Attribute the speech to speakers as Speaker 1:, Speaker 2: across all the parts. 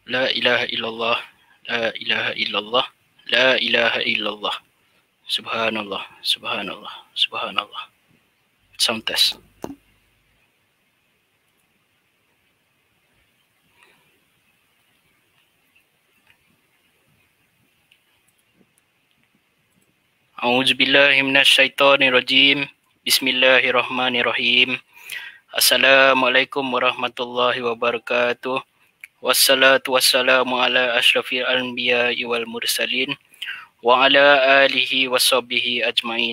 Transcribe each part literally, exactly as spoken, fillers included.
Speaker 1: La ilaha illallah. La ilaha illallah. La ilaha illallah. Subhanallah. Subhanallah. Subhanallah. Sound test. A'udzubillahi minasyaitonirrajim. Bismillahirrahmanirrahim. Assalamualaikum warahmatullahi wabarakatuh. Wassalatu wassalamu ala asyrafil anbiya'i wal mursalin wa ala alihi washabihi ajmain.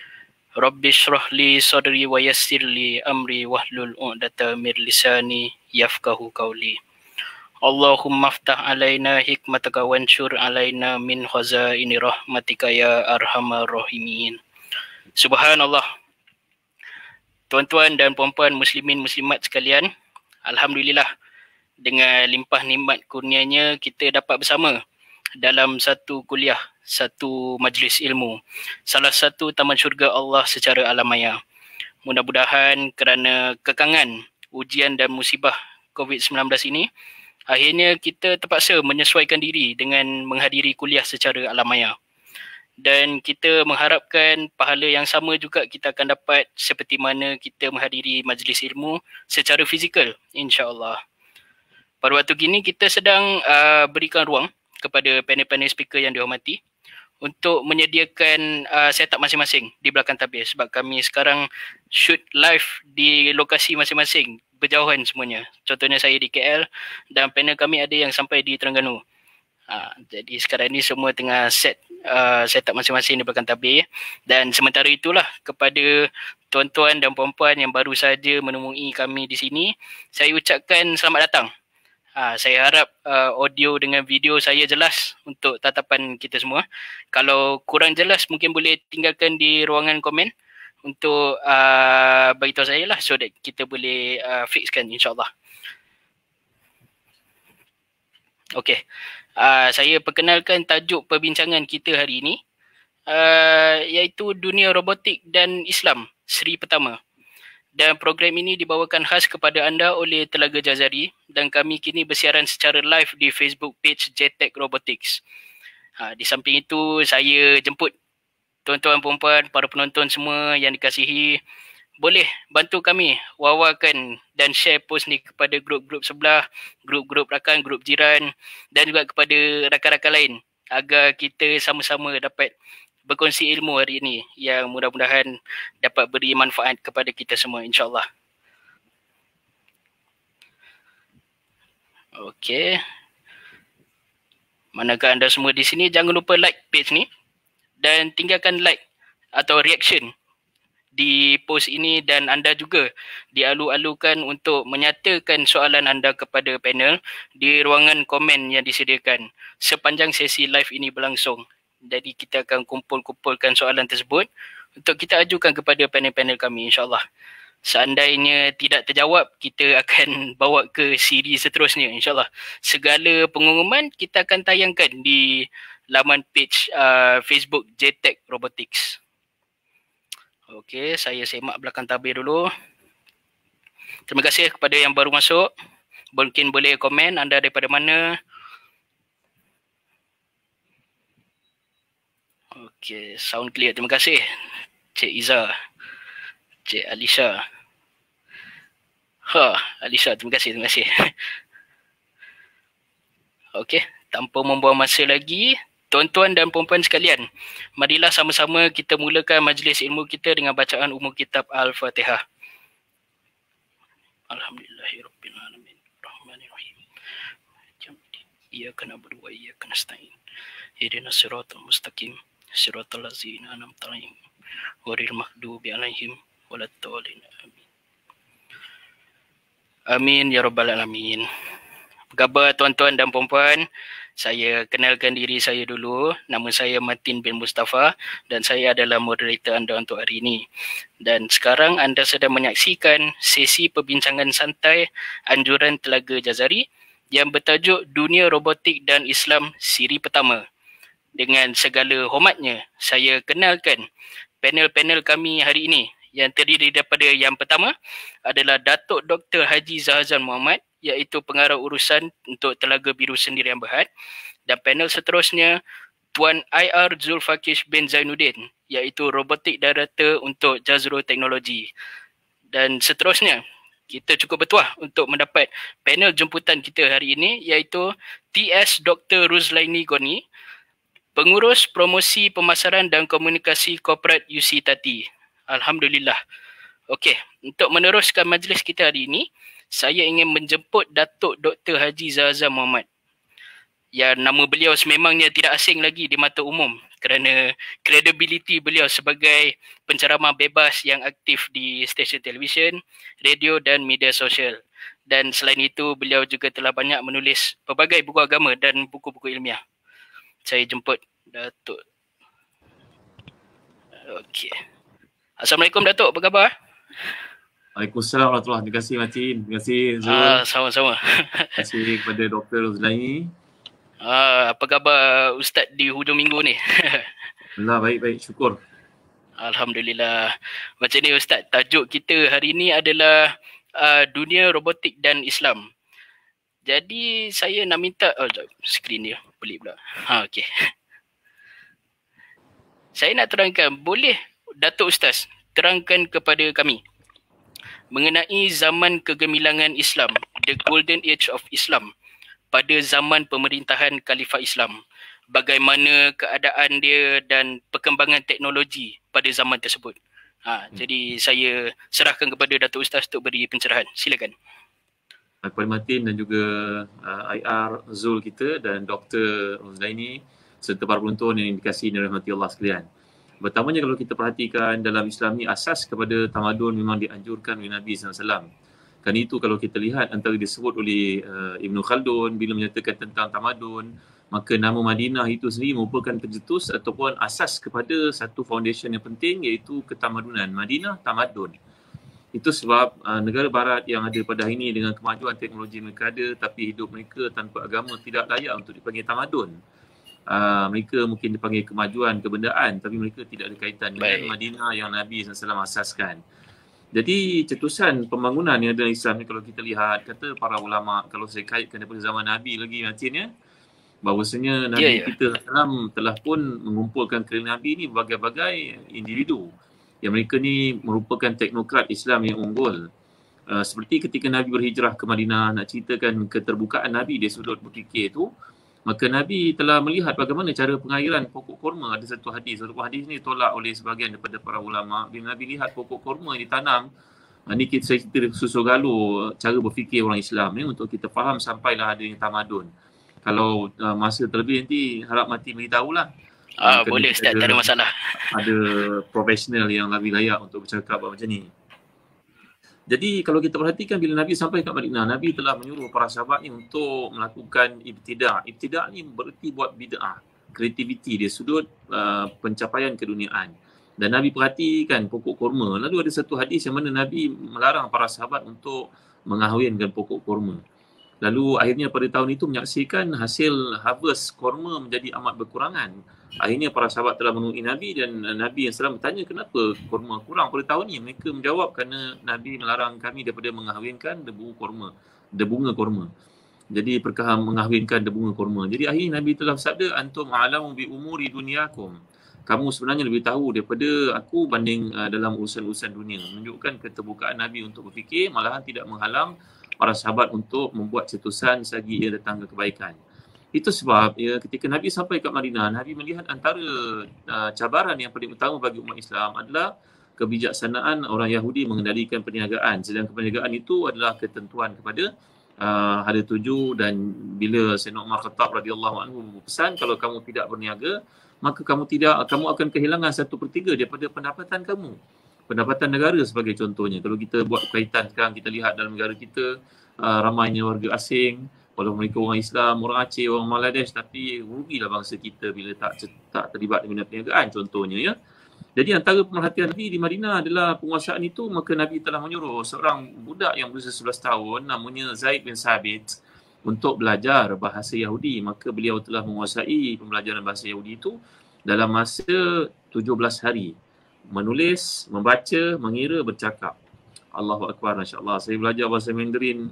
Speaker 1: Rabbi shrah li sadri wa yassir li amri wahlul 'uqdatam min lisani yafqahu qawli. Allahumma aftah alaina hikmataka wanshur alaina min khazaini rahmatika ya arhamar rahimin. Subhanallah. Tuan-tuan dan puan-puan muslimin muslimat sekalian, alhamdulillah dengan limpah nikmat kurnianya kita dapat bersama dalam satu kuliah, satu majlis ilmu, salah satu taman syurga Allah secara alam maya. Mudah-mudahan kerana kekangan, ujian dan musibah covid sembilan belas ini, akhirnya kita terpaksa menyesuaikan diri dengan menghadiri kuliah secara alam maya. Dan kita mengharapkan pahala yang sama juga kita akan dapat seperti mana kita menghadiri majlis ilmu secara fizikal, insya-Allah. Pada waktu kini kita sedang uh, berikan ruang kepada panel-panel speaker yang dihormati untuk menyediakan uh, setup masing-masing di belakang tabir, sebab kami sekarang shoot live di lokasi masing-masing, berjauhan semuanya. Contohnya saya di K L dan panel kami ada yang sampai di Terengganu. Ha, jadi sekarang ni semua tengah set uh, setup masing-masing di belakang tabir. Dan sementara itulah kepada tuan-tuan dan puan-puan yang baru saja menemui kami di sini, saya ucapkan selamat datang. Ha, saya harap uh, audio dengan video saya jelas untuk tatapan kita semua. Kalau kurang jelas mungkin boleh tinggalkan di ruangan komen untuk uh, bagi tahu saya lah, so that kita boleh uh, fixkan, insyaAllah. Okey. Uh, saya perkenalkan tajuk perbincangan kita hari ini, uh, iaitu dunia robotik dan Islam, seri pertama. Dan program ini dibawakan khas kepada anda oleh Telaga Jazari dan kami kini bersiaran secara live di Facebook page J Tech Robotics. Ha, di samping itu, saya jemput tuan-tuan perempuan, para penonton semua yang dikasihi, boleh bantu kami wawarkan dan share post ni kepada grup-grup sebelah, grup-grup rakan, grup jiran dan juga kepada rakan-rakan lain agar kita sama-sama dapat berkongsi ilmu hari ini yang mudah-mudahan dapat beri manfaat kepada kita semua, insyaAllah. Okey. Manakah anda semua di sini, jangan lupa like page ni dan tinggalkan like atau reaction di post ini, dan anda juga dialu-alukan untuk menyatakan soalan anda kepada panel di ruangan komen yang disediakan sepanjang sesi live ini berlangsung. Jadi kita akan kumpul-kumpulkan soalan tersebut untuk kita ajukan kepada panel-panel kami, insyaAllah. Seandainya tidak terjawab, kita akan bawa ke siri seterusnya, insyaAllah. Segala pengumuman kita akan tayangkan di laman page uh, Facebook J Tech Robotics. Okey, saya semak belakang tabir dulu. Terima kasih kepada yang baru masuk. Mungkin boleh komen anda daripada mana. Okey, sound clear. Terima kasih Cik Iza, Cik Alisha. Ha, Alisha, terima kasih, terima kasih. Okey, tanpa membuang masa lagi, tuan-tuan dan puan-puan sekalian, marilah sama-sama kita mulakan majlis ilmu kita dengan bacaan umum kitab Al-Fatihah. Alhamdulillahirabbil alamin. Rahmanirrahim. Iyyaka na'budu wa iyyaka nasta'in. Ihdinas siratal mustaqim. Siratal ladzina an'amta 'alaihim ghairil maghdubi 'alaihim waladdallin. Amin. Amin ya rabbal alamin. Apa khabar tuan-tuan dan puan-puan? Saya kenalkan diri saya dulu. Nama saya Matin bin Mustafa dan saya adalah moderator anda untuk hari ini. Dan sekarang anda sedang menyaksikan sesi perbincangan santai anjuran Telaga Jazari yang bertajuk Dunia Robotik dan Islam siri pertama. Dengan segala hormatnya, saya kenalkan panel-panel kami hari ini yang terdiri daripada yang pertama adalah Datuk Doktor Haji Zahazan Muhammad iaitu pengarah urusan untuk Telaga Biru Sendirian Berhad. Dan panel seterusnya Tuan I R Zulfakish bin Zainuddin, iaitu Robotik Director untuk Jazro Teknologi. Dan seterusnya, kita cukup bertuah untuk mendapat panel jemputan kita hari ini, iaitu T S Doktor Ruzlaini Goni, Pengurus Promosi Pemasaran dan Komunikasi Korporat U C Tati. Alhamdulillah. Okey, untuk meneruskan majlis kita hari ini, saya ingin menjemput Datuk Doktor Haji Zahazan Muhammad, yang nama beliau sememangnya tidak asing lagi di mata umum kerana kredibiliti beliau sebagai penceramah bebas yang aktif di stesen televisyen, radio dan media sosial. Dan selain itu, beliau juga telah banyak menulis pelbagai buku agama dan buku-buku ilmiah. Saya jemput Datuk. Okey. Assalamualaikum Datuk, apa khabar?
Speaker 2: Waalaikumsalam warahmatullahi wabarakatuh. Terima kasih Matin. Terima kasih Zul.
Speaker 1: Ah, sama-sama.
Speaker 2: Terima kasih kepada Doktor Ruzlaini.
Speaker 1: Ah, apa khabar Ustaz di hujung minggu ni?
Speaker 2: Alhamdulillah, baik-baik. Syukur.
Speaker 1: Alhamdulillah. Macam ni Ustaz, tajuk kita hari ni adalah uh, dunia robotik dan Islam. Jadi saya nak minta, oh skrin dia pelik pula. Ha, okey. Saya nak terangkan, boleh Datuk Ustaz terangkan kepada kami mengenai zaman kegemilangan Islam, the golden age of Islam, pada zaman pemerintahan Khalifah Islam. Bagaimana keadaan dia dan perkembangan teknologi pada zaman tersebut. Ha, hmm. Jadi saya serahkan kepada Datuk Ustaz untuk beri pencerahan. Silakan.
Speaker 2: Kepada Matin dan juga uh, I R Zul kita dan Doktor Ruzlaini serta para penonton yang dikasihi dan dirahmati Allah sekalian. Pertamanya kalau kita perhatikan dalam Islam ni, asas kepada tamadun memang dianjurkan oleh Nabi sallallahu alaihi wasallam. Kan itu kalau kita lihat antara disebut oleh uh, Ibn Khaldun bila menyatakan tentang tamadun, maka nama Madinah itu sendiri merupakan pencetus ataupun asas kepada satu foundation yang penting, iaitu ketamadunan. Madinah, tamadun. Itu sebab uh, negara barat yang ada pada hari ini dengan kemajuan teknologi mereka ada, tapi hidup mereka tanpa agama tidak layak untuk dipanggil tamadun. Uh, mereka mungkin dipanggil kemajuan, kebendaan, tapi mereka tidak ada kaitan dengan Baik. Madinah yang Nabi sallallahu alaihi wasallam asaskan. Jadi cetusan pembangunan yang ada dalam Islam ni, kalau kita lihat, kata para ulama, kalau saya kaitkan daripada zaman Nabi lagi Matin ya, bahawasanya Nabi yeah, yeah. kita Islam telah pun mengumpulkan kerana Nabi ni berbagai-bagai individu yang mereka ni merupakan teknokrat Islam yang unggul. Uh, seperti ketika Nabi berhijrah ke Madinah, nak ceritakan keterbukaan Nabi di sudut berfikir tu, maka Nabi telah melihat bagaimana cara pengairan pokok kurma. Ada satu hadis, satu hadis ni tolak oleh sebahagian daripada para ulama. Bila Nabi lihat pokok kurma yang ditanam, ini kita saya cerita susu galuh cara berfikir orang Islam ni untuk kita faham sampailah adanya tamadun. Kalau uh, masa terlebih nanti harap Mati beritahulah.
Speaker 1: Ah, boleh Ustaz, tak ada masalah.
Speaker 2: Ada profesional yang lebih layak untuk bercakap macam ni. Jadi kalau kita perhatikan bila Nabi sampai ke Madinah, Nabi telah menyuruh para sahabat ni untuk melakukan ibtidak. Ibtidak ni bererti buat bid'ah, kreativiti dia sudut uh, pencapaian keduniaan. Dan Nabi perhatikan pokok kurma. Lalu ada satu hadis yang mana Nabi melarang para sahabat untuk mengahwinkan pokok kurma. Lalu akhirnya pada tahun itu menyaksikan hasil harvest kurma menjadi amat berkurangan. Akhirnya para sahabat telah menemui Nabi dan Nabi yang sedang bertanya kenapa kurma kurang pada tahun ini. Mereka menjawab kerana Nabi melarang kami daripada mengahwinkan debu kurma, debunga kurma. Jadi perkara mengahwinkan debunga kurma. Jadi akhirnya Nabi telah bersabda, antum a'lamu bi umuri dunyakum. Kamu sebenarnya lebih tahu daripada aku banding uh, dalam urusan-urusan dunia. Menunjukkan keterbukaan Nabi untuk berfikir, malahan tidak menghalang para sahabat untuk membuat cetusan selagi ia datang ke kebaikan. Itu sebab ya, ketika Nabi sampai ke Madinah, Nabi melihat antara uh, cabaran yang paling utama bagi umat Islam adalah kebijaksanaan orang Yahudi mengendalikan perniagaan. Sedangkan perniagaan itu adalah ketentuan kepada uh, hari tuju, dan bila Sayyidina Umar Khattab radhiyallahu anhu berpesan, kalau kamu tidak berniaga, maka kamu tidak kamu akan kehilangan satu per tiga daripada pendapatan kamu. Pendapatan negara sebagai contohnya. Kalau kita buat kaitan sekarang, kita lihat dalam negara kita uh, ramainya warga asing, walaupun mereka orang Islam, orang Aceh, orang Bangladesh, tapi rugilah bangsa kita bila tak tak terlibat dengan perniagaan contohnya ya. Jadi antara pemerhatian Nabi di Madinah adalah penguasaan itu, maka Nabi telah menyuruh seorang budak yang berusia sebelas tahun namanya Zaid bin Sabit untuk belajar bahasa Yahudi. Maka beliau telah menguasai pembelajaran bahasa Yahudi itu dalam masa tujuh belas hari. Menulis, membaca, mengira, bercakap. Allahu Akbar, Masya Allah. Saya belajar bahasa Mandarin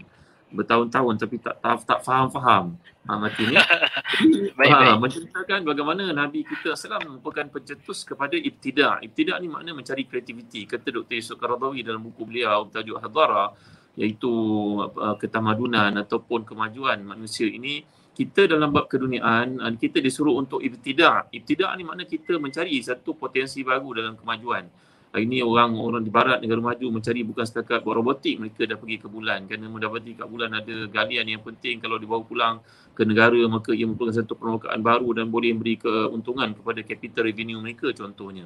Speaker 2: bertahun-tahun tapi tak tak, tak faham-faham ha, Matin ya. Jadi
Speaker 1: Baik,
Speaker 2: ha,
Speaker 1: baik.
Speaker 2: menceritakan bagaimana Nabi kita Sallam merupakan pencetus kepada ibtidak. Ibtidak ni makna mencari kreativiti. Kata Doktor Yusuf Qaradawi dalam buku beliau bertajuk Hadara, iaitu uh, ketamadunan ataupun kemajuan manusia ini, kita dalam bab keduniaan kita disuruh untuk ibtidak. Ibtidak ni makna kita mencari satu potensi baru dalam kemajuan. Hari ini orang-orang di barat, negara maju mencari bukan setakat buat robotik, mereka dah pergi ke bulan kerana mendapati kat bulan ada galian yang penting. Kalau dibawa pulang ke negara maka ia merupakan satu permukaan baru dan boleh memberi keuntungan kepada capital revenue mereka contohnya.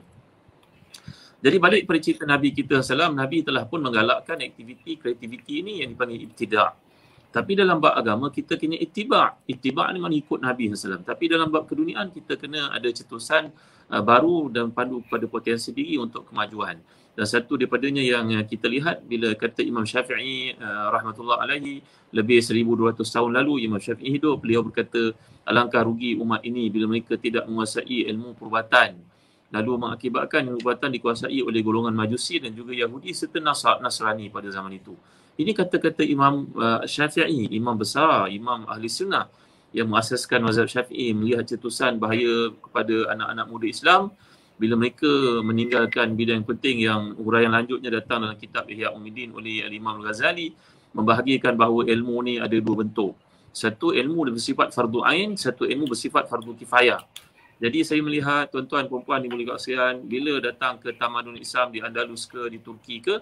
Speaker 2: Jadi balik pada cerita Nabi kita Salam, Nabi telah pun menggalakkan aktiviti kreativiti ini yang dipanggil ibtidak. Tapi dalam bab agama kita kena ittiba'. Ittiba' ni makna ikut Nabi sallallahu alaihi wasallam. Tapi dalam bab keduniaan kita kena ada cetusan uh, baru dan pandu pada potensi diri untuk kemajuan. Dan satu daripadanya yang kita lihat bila kata Imam Syafi'i uh, rahmatullah alaihi, lebih seribu dua ratus tahun lalu Imam Syafi'i hidup, beliau berkata alangkah rugi umat ini bila mereka tidak menguasai ilmu perubatan, lalu mengakibatkan ilmu perubatan dikuasai oleh golongan Majusi dan juga Yahudi serta Nasrani pada zaman itu. Ini kata-kata Imam uh, Syafi'i, imam besar, imam ahli sunnah yang mengasaskan mazhab Syafi'i, melihat cetusan bahaya kepada anak-anak muda Islam bila mereka meninggalkan bidang penting yang huraian lanjutnya datang dalam kitab Ihya Ulumuddin oleh Imam Al-Ghazali, membahagikan bahawa ilmu ni ada dua bentuk. Satu ilmu bersifat fardu ain, satu ilmu bersifat fardu kifayah. Jadi saya melihat tuan-tuan puan-puan di mulia sekalian, bila datang ke tamadun Islam di Andalus ke, di Turki ke,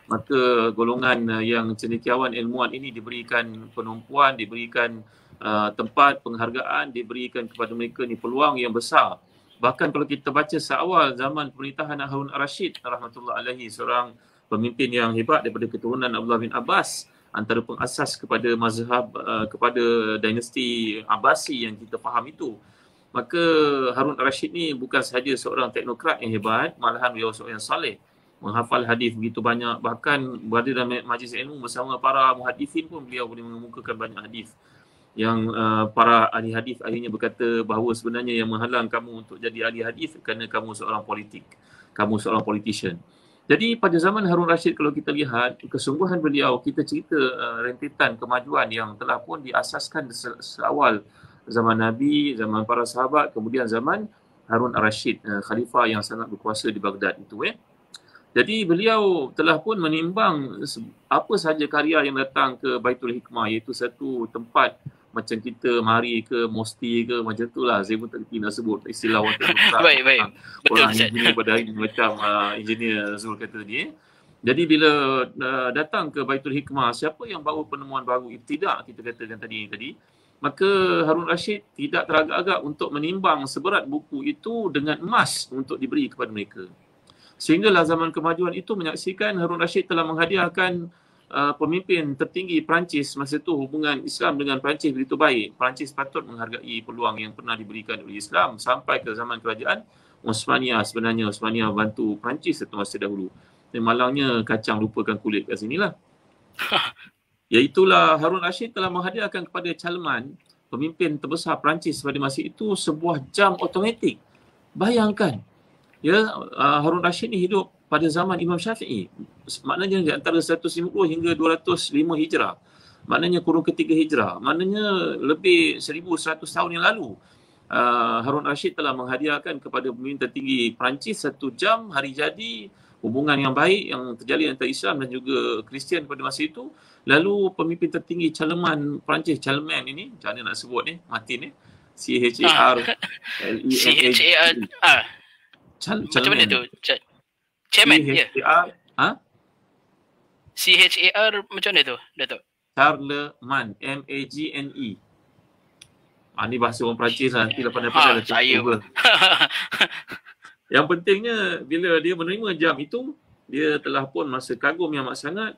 Speaker 2: maka golongan yang cendekiawan ilmuwan ini diberikan penumpuan, diberikan uh, tempat penghargaan, diberikan kepada mereka ni peluang yang besar. Bahkan kalau kita baca seawal zaman pemerintahan Harun Ar-Rasyid rahmatullah alaihi, seorang pemimpin yang hebat daripada keturunan Abdullah bin Abbas, antara pengasas kepada mazhab uh, kepada dinasti Abbasi yang kita faham itu. Maka Harun Ar-Rasyid ni bukan sahaja seorang teknokrat yang hebat, malahan beliau seorang yang saleh, menghafal hadis begitu banyak, bahkan berada dalam majlis ilmu bersama para muhadithin pun beliau boleh mengemukakan banyak hadis yang uh, para ahli hadis akhirnya berkata bahawa sebenarnya yang menghalang kamu untuk jadi ahli hadis kerana kamu seorang politik, kamu seorang politician. Jadi pada zaman Harun Ar-Rasyid kalau kita lihat kesungguhan beliau, kita cerita uh, rentetan kemajuan yang telah pun diasaskan se- seawal zaman Nabi, zaman para sahabat, kemudian zaman Harun Ar-Rasyid, uh, khalifah yang sangat berkuasa di Baghdad itu eh. Jadi beliau telah pun menimbang apa sahaja karya yang datang ke Baitul Hikmah, iaitu satu tempat macam kita mari ke Mosti ke macam itulah, saya pun tak kerti nak sebut istilah orang terbuka.
Speaker 1: Baik, baik. Betul,
Speaker 2: orang engineer pada hari macam uh, engineer Zul kata dia. Jadi bila uh, datang ke Baitul Hikmah, siapa yang bawa penemuan baru ibtidak kita katakan tadi tadi, maka Harun Ar-Rasyid tidak teragak-agak untuk menimbang seberat buku itu dengan emas untuk diberi kepada mereka. Sehinggalah zaman kemajuan itu menyaksikan Harun Ar-Rasyid telah menghadiahkan uh, pemimpin tertinggi Perancis masa itu. Hubungan Islam dengan Perancis begitu baik. Perancis patut menghargai peluang yang pernah diberikan oleh Islam sampai ke zaman kerajaan Osmaniyah. Sebenarnya Osmaniyah bantu Perancis satu masa dahulu. Dan malangnya kacang lupakan kulit kat sinilah. Iaitulah Harun Ar-Rasyid telah menghadiahkan kepada Charlemagne, pemimpin terbesar Perancis pada masa itu, sebuah jam automatik. Bayangkan. Ya, uh, Harun Ar-Rasyid ni hidup pada zaman Imam Syafi'i. Maknanya di antara seratus lima puluh hingga dua ratus lima Hijrah. Maknanya kurun ketiga Hijrah. Maknanya lebih seribu seratus tahun yang lalu. Uh, Harun Ar-Rasyid telah menghadiahkan kepada pemimpin tertinggi Perancis satu jam hari jadi, hubungan yang baik yang terjalin antara Islam dan juga Kristian pada masa itu. Lalu pemimpin tertinggi Charlemagne Perancis, Charlemagne ini, macam mana nak sebut ni, Martin ni, C H A R L E M A G
Speaker 1: C H A R ah.
Speaker 2: Chal-
Speaker 1: Macam mana tu? Ch- Chairman, ya.
Speaker 2: Yeah. Ha?
Speaker 1: C H A R macam mana tu, Datuk?
Speaker 2: Charlemagne, M A G N E. Ah, ni bahasa orang Perancis lah, nanti lepas
Speaker 1: Ha,
Speaker 2: lepas
Speaker 1: saya pun.
Speaker 2: Yang pentingnya bila dia menerima jam itu, dia telah pun masa kagum yang amat sangat.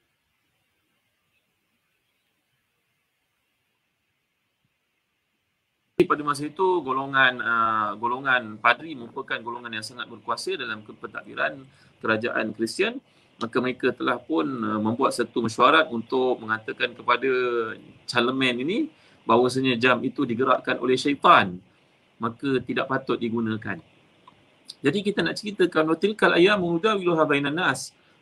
Speaker 2: Pada masa itu golongan uh, golongan padri merupakan golongan yang sangat berkuasa dalam pentadbiran kerajaan Kristian. Maka mereka telah pun uh, membuat satu mesyuarat untuk mengatakan kepada Charlemagne ini bahawasanya jam itu digerakkan oleh syaitan, maka tidak patut digunakan. Jadi kita nak ceritakan watilkal ayyamu nudawiluha bainan nas.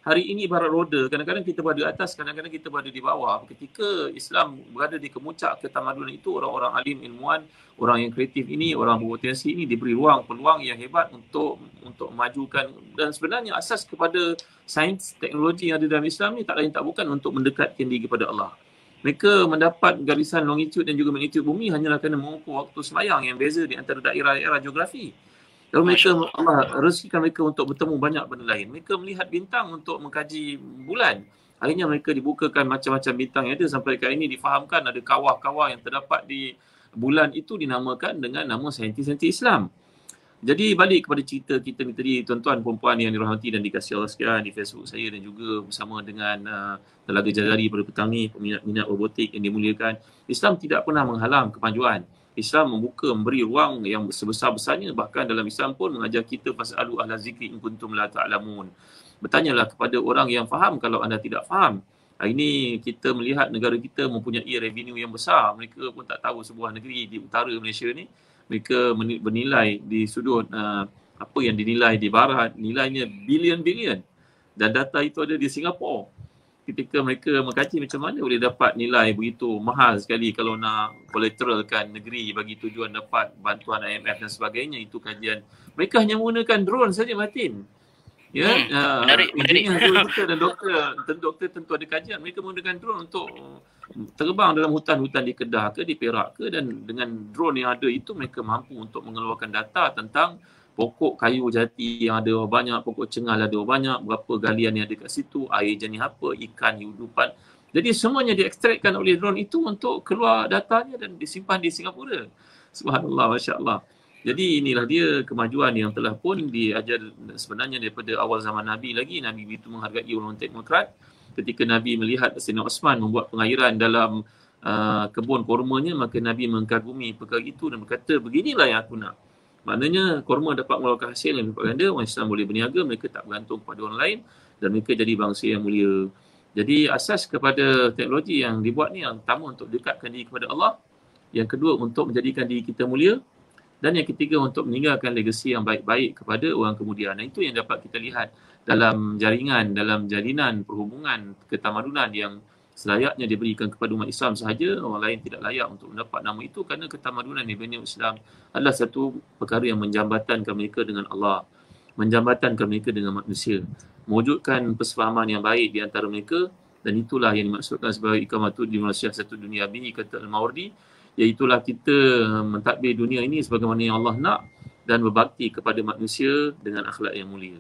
Speaker 2: hari ini ibarat roda, kadang-kadang kita berada atas, kadang-kadang kita berada di bawah. Ketika Islam berada di kemuncak ketamadunan itu, orang-orang alim, ilmuwan, orang yang kreatif ini, orang berpotensi ini diberi ruang, peluang yang hebat untuk untuk memajukan. Dan sebenarnya asas kepada sains, teknologi yang ada dalam Islam ni tak lain tak bukan untuk mendekatkan diri kepada Allah. Mereka mendapat garisan longitude dan juga magnitude bumi hanyalah kerana mengukur waktu sembahyang yang beza di antara daerah-daerah geografi. Lalu mereka, Allah rezekikan mereka untuk bertemu banyak benda lain. Mereka melihat bintang untuk mengkaji bulan. Akhirnya mereka dibukakan macam-macam bintang yang ada. Sampai kali ini difahamkan ada kawah-kawah yang terdapat di bulan itu dinamakan dengan nama saintis-saintis Islam. Jadi balik kepada cerita kita ni tadi, tuan-tuan perempuan yang dirahmati dan dikasihi Allah sekalian, di Facebook saya dan juga bersama dengan uh, Telaga Jazari pada petang ni, peminat-minat robotik yang dimuliakan. Islam tidak pernah menghalang kemajuan. Islam membuka, memberi ruang yang sebesar-besarnya. Bahkan dalam Islam pun mengajar kita fas'alu ahla zikri in kuntum la ta'lamun. Bertanyalah kepada orang yang faham kalau anda tidak faham. Hari ini kita melihat negara kita mempunyai revenue yang besar. Mereka pun tak tahu sebuah negeri di utara Malaysia ni, mereka bernilai di sudut uh, apa yang dinilai di barat, nilainya bilion-bilion. Dan data itu ada di Singapura. Ketika mereka mengkaji macam mana boleh dapat nilai begitu mahal sekali kalau nak collateralkan negeri bagi tujuan dapat bantuan I M F dan sebagainya, itu kajian. Mereka hanya menggunakan drone saja, Martin. Ya, hmm, uh,
Speaker 1: menarik, menarik.
Speaker 2: Doktor dan doktor, tentu doktor tentu ada kajian. Mereka menggunakan drone untuk terbang dalam hutan-hutan di Kedah ke, di Perak ke, dan dengan drone yang ada itu mereka mampu untuk mengeluarkan data tentang pokok kayu jati yang ada banyak, pokok cengal ada banyak, berapa galian yang ada kat situ, air jenis apa, ikan hidupan. Jadi semuanya diekstrakkan oleh drone itu untuk keluar datanya dan disimpan di Singapura. Subhanallah, Masya Allah. Jadi inilah dia kemajuan yang telah pun diajar sebenarnya daripada awal zaman Nabi lagi. Nabi begitu menghargai orang teknokrat. Ketika Nabi melihat Sayyidina Osman membuat pengairan dalam uh, kebun kurmanya, maka Nabi mengkagumi perkara itu dan berkata, beginilah yang aku nak. Maknanya kurma dapat mengeluarkan hasil yang berlipat ganda, orang Islam boleh berniaga, mereka tak bergantung kepada orang lain dan mereka jadi bangsa yang mulia. Jadi asas kepada teknologi yang dibuat ni, yang pertama untuk dekatkan diri kepada Allah, yang kedua untuk menjadikan diri kita mulia, dan yang ketiga untuk meninggalkan legasi yang baik-baik kepada orang kemudian. Dan itu yang dapat kita lihat dalam jaringan, dalam jalinan perhubungan ketamadunan yang selayaknya diberikan kepada umat Islam sahaja. Orang lain tidak layak untuk mendapat nama itu kerana ketamadunan di dunia Islam adalah satu perkara yang menjambatankan mereka dengan Allah, menjambatankan mereka dengan manusia, mewujudkan persefahaman yang baik di antara mereka. Dan itulah yang dimaksudkan sebagai ikamatu di Malaysia satu dunia bi, kata Al-Mawardi, iaitulah kita mentadbir dunia ini sebagaimana yang Allah nak dan berbakti kepada manusia dengan akhlak yang mulia.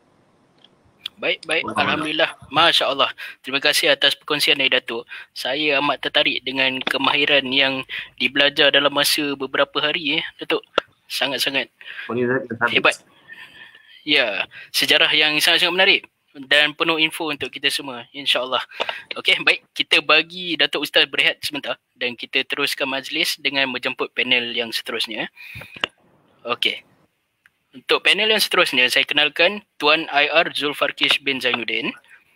Speaker 1: Baik, baik. Alhamdulillah. Masya Allah. Terima kasih atas perkongsian dari Datuk. Saya amat tertarik dengan kemahiran yang dibelajar dalam masa beberapa hari, eh, Datuk. Sangat-sangat hebat. Ya, sejarah yang sangat-sangat menarik dan penuh info untuk kita semua, insya-Allah. Okey, baik. Kita bagi Datuk Ustaz berehat sebentar dan kita teruskan majlis dengan menjemput panel yang seterusnya. Okey. Untuk panel yang seterusnya, saya kenalkan Tuan I R Zulfarkish bin Zainuddin.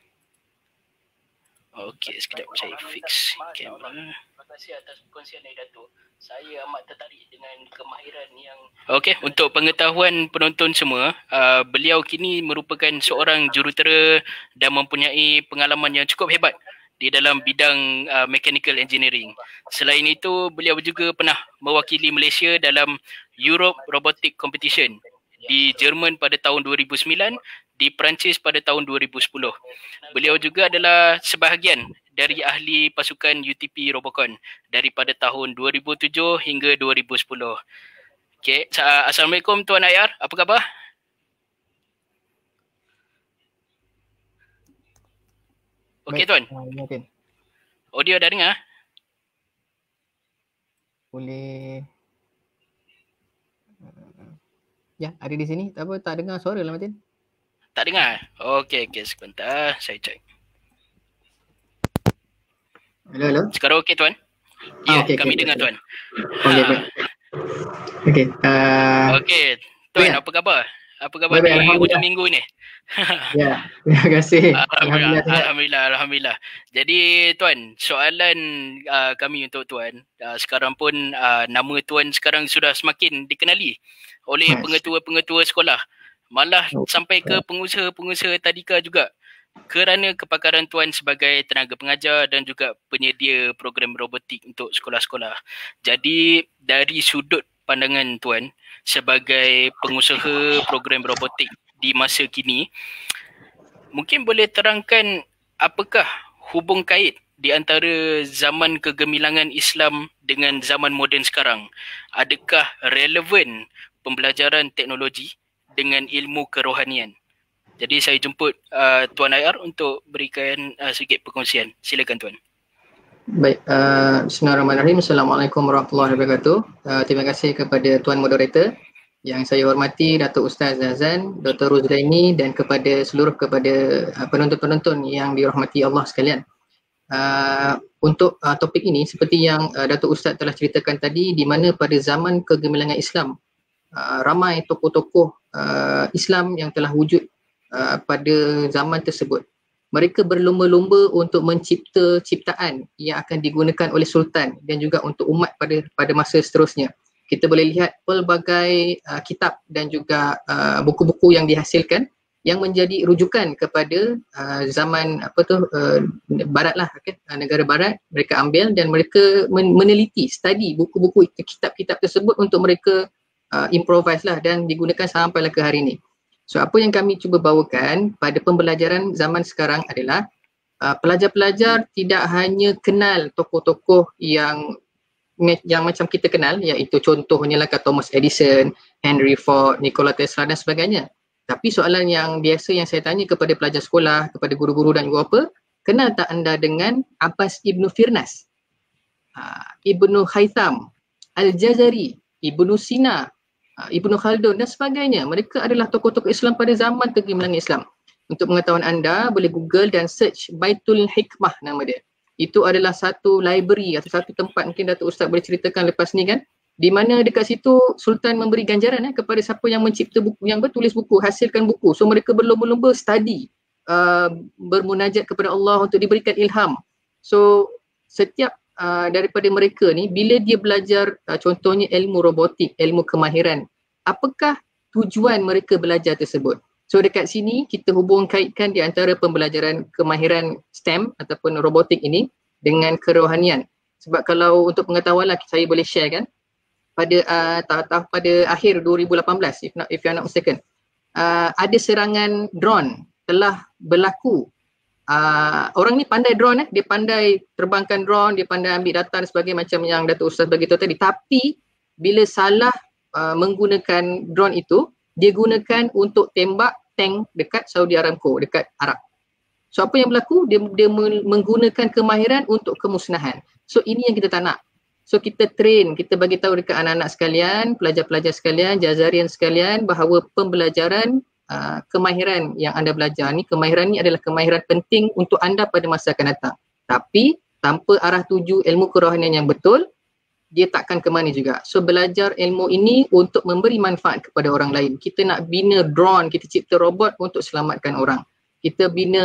Speaker 1: Okey, sekejap saya fix kamera. Terima kasih atas perkongsian dari Datuk. Saya amat tertarik dengan kemahiran yang... Okey, untuk pengetahuan penonton semua, uh, beliau kini merupakan seorang jurutera dan mempunyai pengalaman yang cukup hebat di dalam bidang uh, mechanical engineering. Selain itu, beliau juga pernah mewakili Malaysia dalam Europe Robotic Competition di Jerman pada tahun dua ribu sembilan, di Perancis pada tahun dua ribu sepuluh. Beliau juga adalah sebahagian dari ahli pasukan U T P Robocon daripada tahun dua ribu tujuh hingga dua ribu sepuluh. Okay. Assalamualaikum Tuan I R, apa khabar? Okey Tuan.
Speaker 3: Mungkin.
Speaker 1: Audio dah dengar?
Speaker 3: Boleh. Ya, ada di sini. Tak apa, tak dengar suara lah Martin.
Speaker 1: Tak dengar? Okey, okey, sebentar saya cek.
Speaker 3: Hello, hello.
Speaker 1: Sekarang okey Tuan? Ya,
Speaker 3: ah, okay,
Speaker 1: kami
Speaker 3: okay,
Speaker 1: dengar
Speaker 3: okay.
Speaker 1: Tuan.
Speaker 3: Okey, baik. Okey. Uh,
Speaker 1: okey, Tuan,
Speaker 3: ya.
Speaker 1: apa khabar? Apa khabar
Speaker 3: baik,
Speaker 1: di hujung minggu ni?
Speaker 3: Ya, terima kasih.
Speaker 1: Alhamdulillah, Alhamdulillah, Alhamdulillah. Jadi Tuan, soalan uh, kami untuk Tuan, uh, sekarang pun uh, nama Tuan sekarang sudah semakin dikenali oleh pengetua-pengetua sekolah. Malah sampai ke pengusaha-pengusaha tadika juga kerana kepakaran Tuan sebagai tenaga pengajar dan juga penyedia program robotik untuk sekolah-sekolah. Jadi dari sudut pandangan Tuan sebagai pengusaha program robotik di masa kini, mungkin boleh terangkan apakah hubung kait di antara zaman kegemilangan Islam dengan zaman moden sekarang? Adakah relevan pembelajaran teknologi dengan ilmu kerohanian? Jadi saya jemput uh, Tuan I R untuk berikan uh, sedikit perkongsian. Silakan Tuan.
Speaker 3: Baik, uh, Bismillahirrahmanirrahim. Assalamualaikum warahmatullahi wabarakatuh. Uh, terima kasih kepada Tuan Moderator yang saya hormati, Datuk Ustaz Zazan, Doktor Ruzdaini, dan kepada seluruh kepada uh, penonton-penonton yang dirahmati Allah sekalian. Uh, untuk uh, topik ini seperti yang uh, Datuk Ustaz telah ceritakan tadi, di mana pada zaman kegemilangan Islam uh, ramai tokoh-tokoh uh, Islam yang telah wujud uh, pada zaman tersebut. Mereka berlomba-lomba untuk mencipta ciptaan yang akan digunakan oleh sultan dan juga untuk umat pada pada masa seterusnya. Kita boleh lihat pelbagai uh, kitab dan juga uh, buku-buku yang dihasilkan yang menjadi rujukan kepada uh, zaman apa tu uh, barat lah, okay? uh, negara barat. Mereka ambil dan mereka men- meneliti, study buku-buku kitab-kitab tersebut untuk mereka uh, improvise lah dan digunakan sampailah ke hari ini. So apa yang kami cuba bawakan pada pembelajaran zaman sekarang adalah uh, pelajar-pelajar tidak hanya kenal tokoh-tokoh yang yang macam kita kenal, iaitu contohnya lah Thomas Edison, Henry Ford, Nikola Tesla dan sebagainya. Tapi soalan yang biasa yang saya tanya kepada pelajar sekolah, kepada guru-guru dan juga apa, kenal tak anda dengan Abbas Ibnu Firnas, uh, Ibnu Haytham, Al-Jazari, Ibnu Sina, uh, Ibnu Khaldun dan sebagainya. Mereka adalah tokoh-tokoh Islam pada zaman kegemilangan Islam. Untuk pengetahuan anda, boleh Google dan search Baitul Hikmah nama dia. Itu adalah satu library atau satu tempat, mungkin Datuk Ustaz boleh ceritakan lepas ni kan, di mana dekat situ Sultan memberi ganjaran eh, kepada siapa yang mencipta buku, yang bertulis buku, hasilkan buku. So mereka berlomba-lomba study, uh, bermunajat kepada Allah untuk diberikan ilham. So setiap uh, daripada mereka ni, bila dia belajar uh, contohnya ilmu robotik, ilmu kemahiran, apakah tujuan mereka belajar tersebut? So dekat sini kita hubung kaitkan di antara pembelajaran kemahiran STEM ataupun robotik ini dengan kerohanian. Sebab kalau untuk pengetahuan lah, saya boleh share kan, pada uh, tahap pada akhir dua ribu lapan belas, if not if you are not mistaken, uh, ada serangan drone telah berlaku. Uh, orang ni pandai drone eh, dia pandai terbangkan drone, dia pandai ambil data dan sebagainya macam yang Datuk Ustaz beritahu tadi. Tapi bila salah uh, menggunakan drone itu, dia gunakan untuk tembak tank dekat Saudi Aramco, dekat Arab. So apa yang berlaku? Dia, dia menggunakan kemahiran untuk kemusnahan. So ini yang kita tak nak. So kita train, kita bagi tahu dekat anak-anak sekalian, pelajar-pelajar sekalian, jazarian sekalian bahawa pembelajaran uh, kemahiran yang anda belajar ni, kemahiran ni adalah kemahiran penting untuk anda pada masa akan datang. Tapi tanpa arah tuju ilmu kerohanian yang betul, dia takkan ke mana juga. So belajar ilmu ini untuk memberi manfaat kepada orang lain. Kita nak bina drone, kita cipta robot untuk selamatkan orang. Kita bina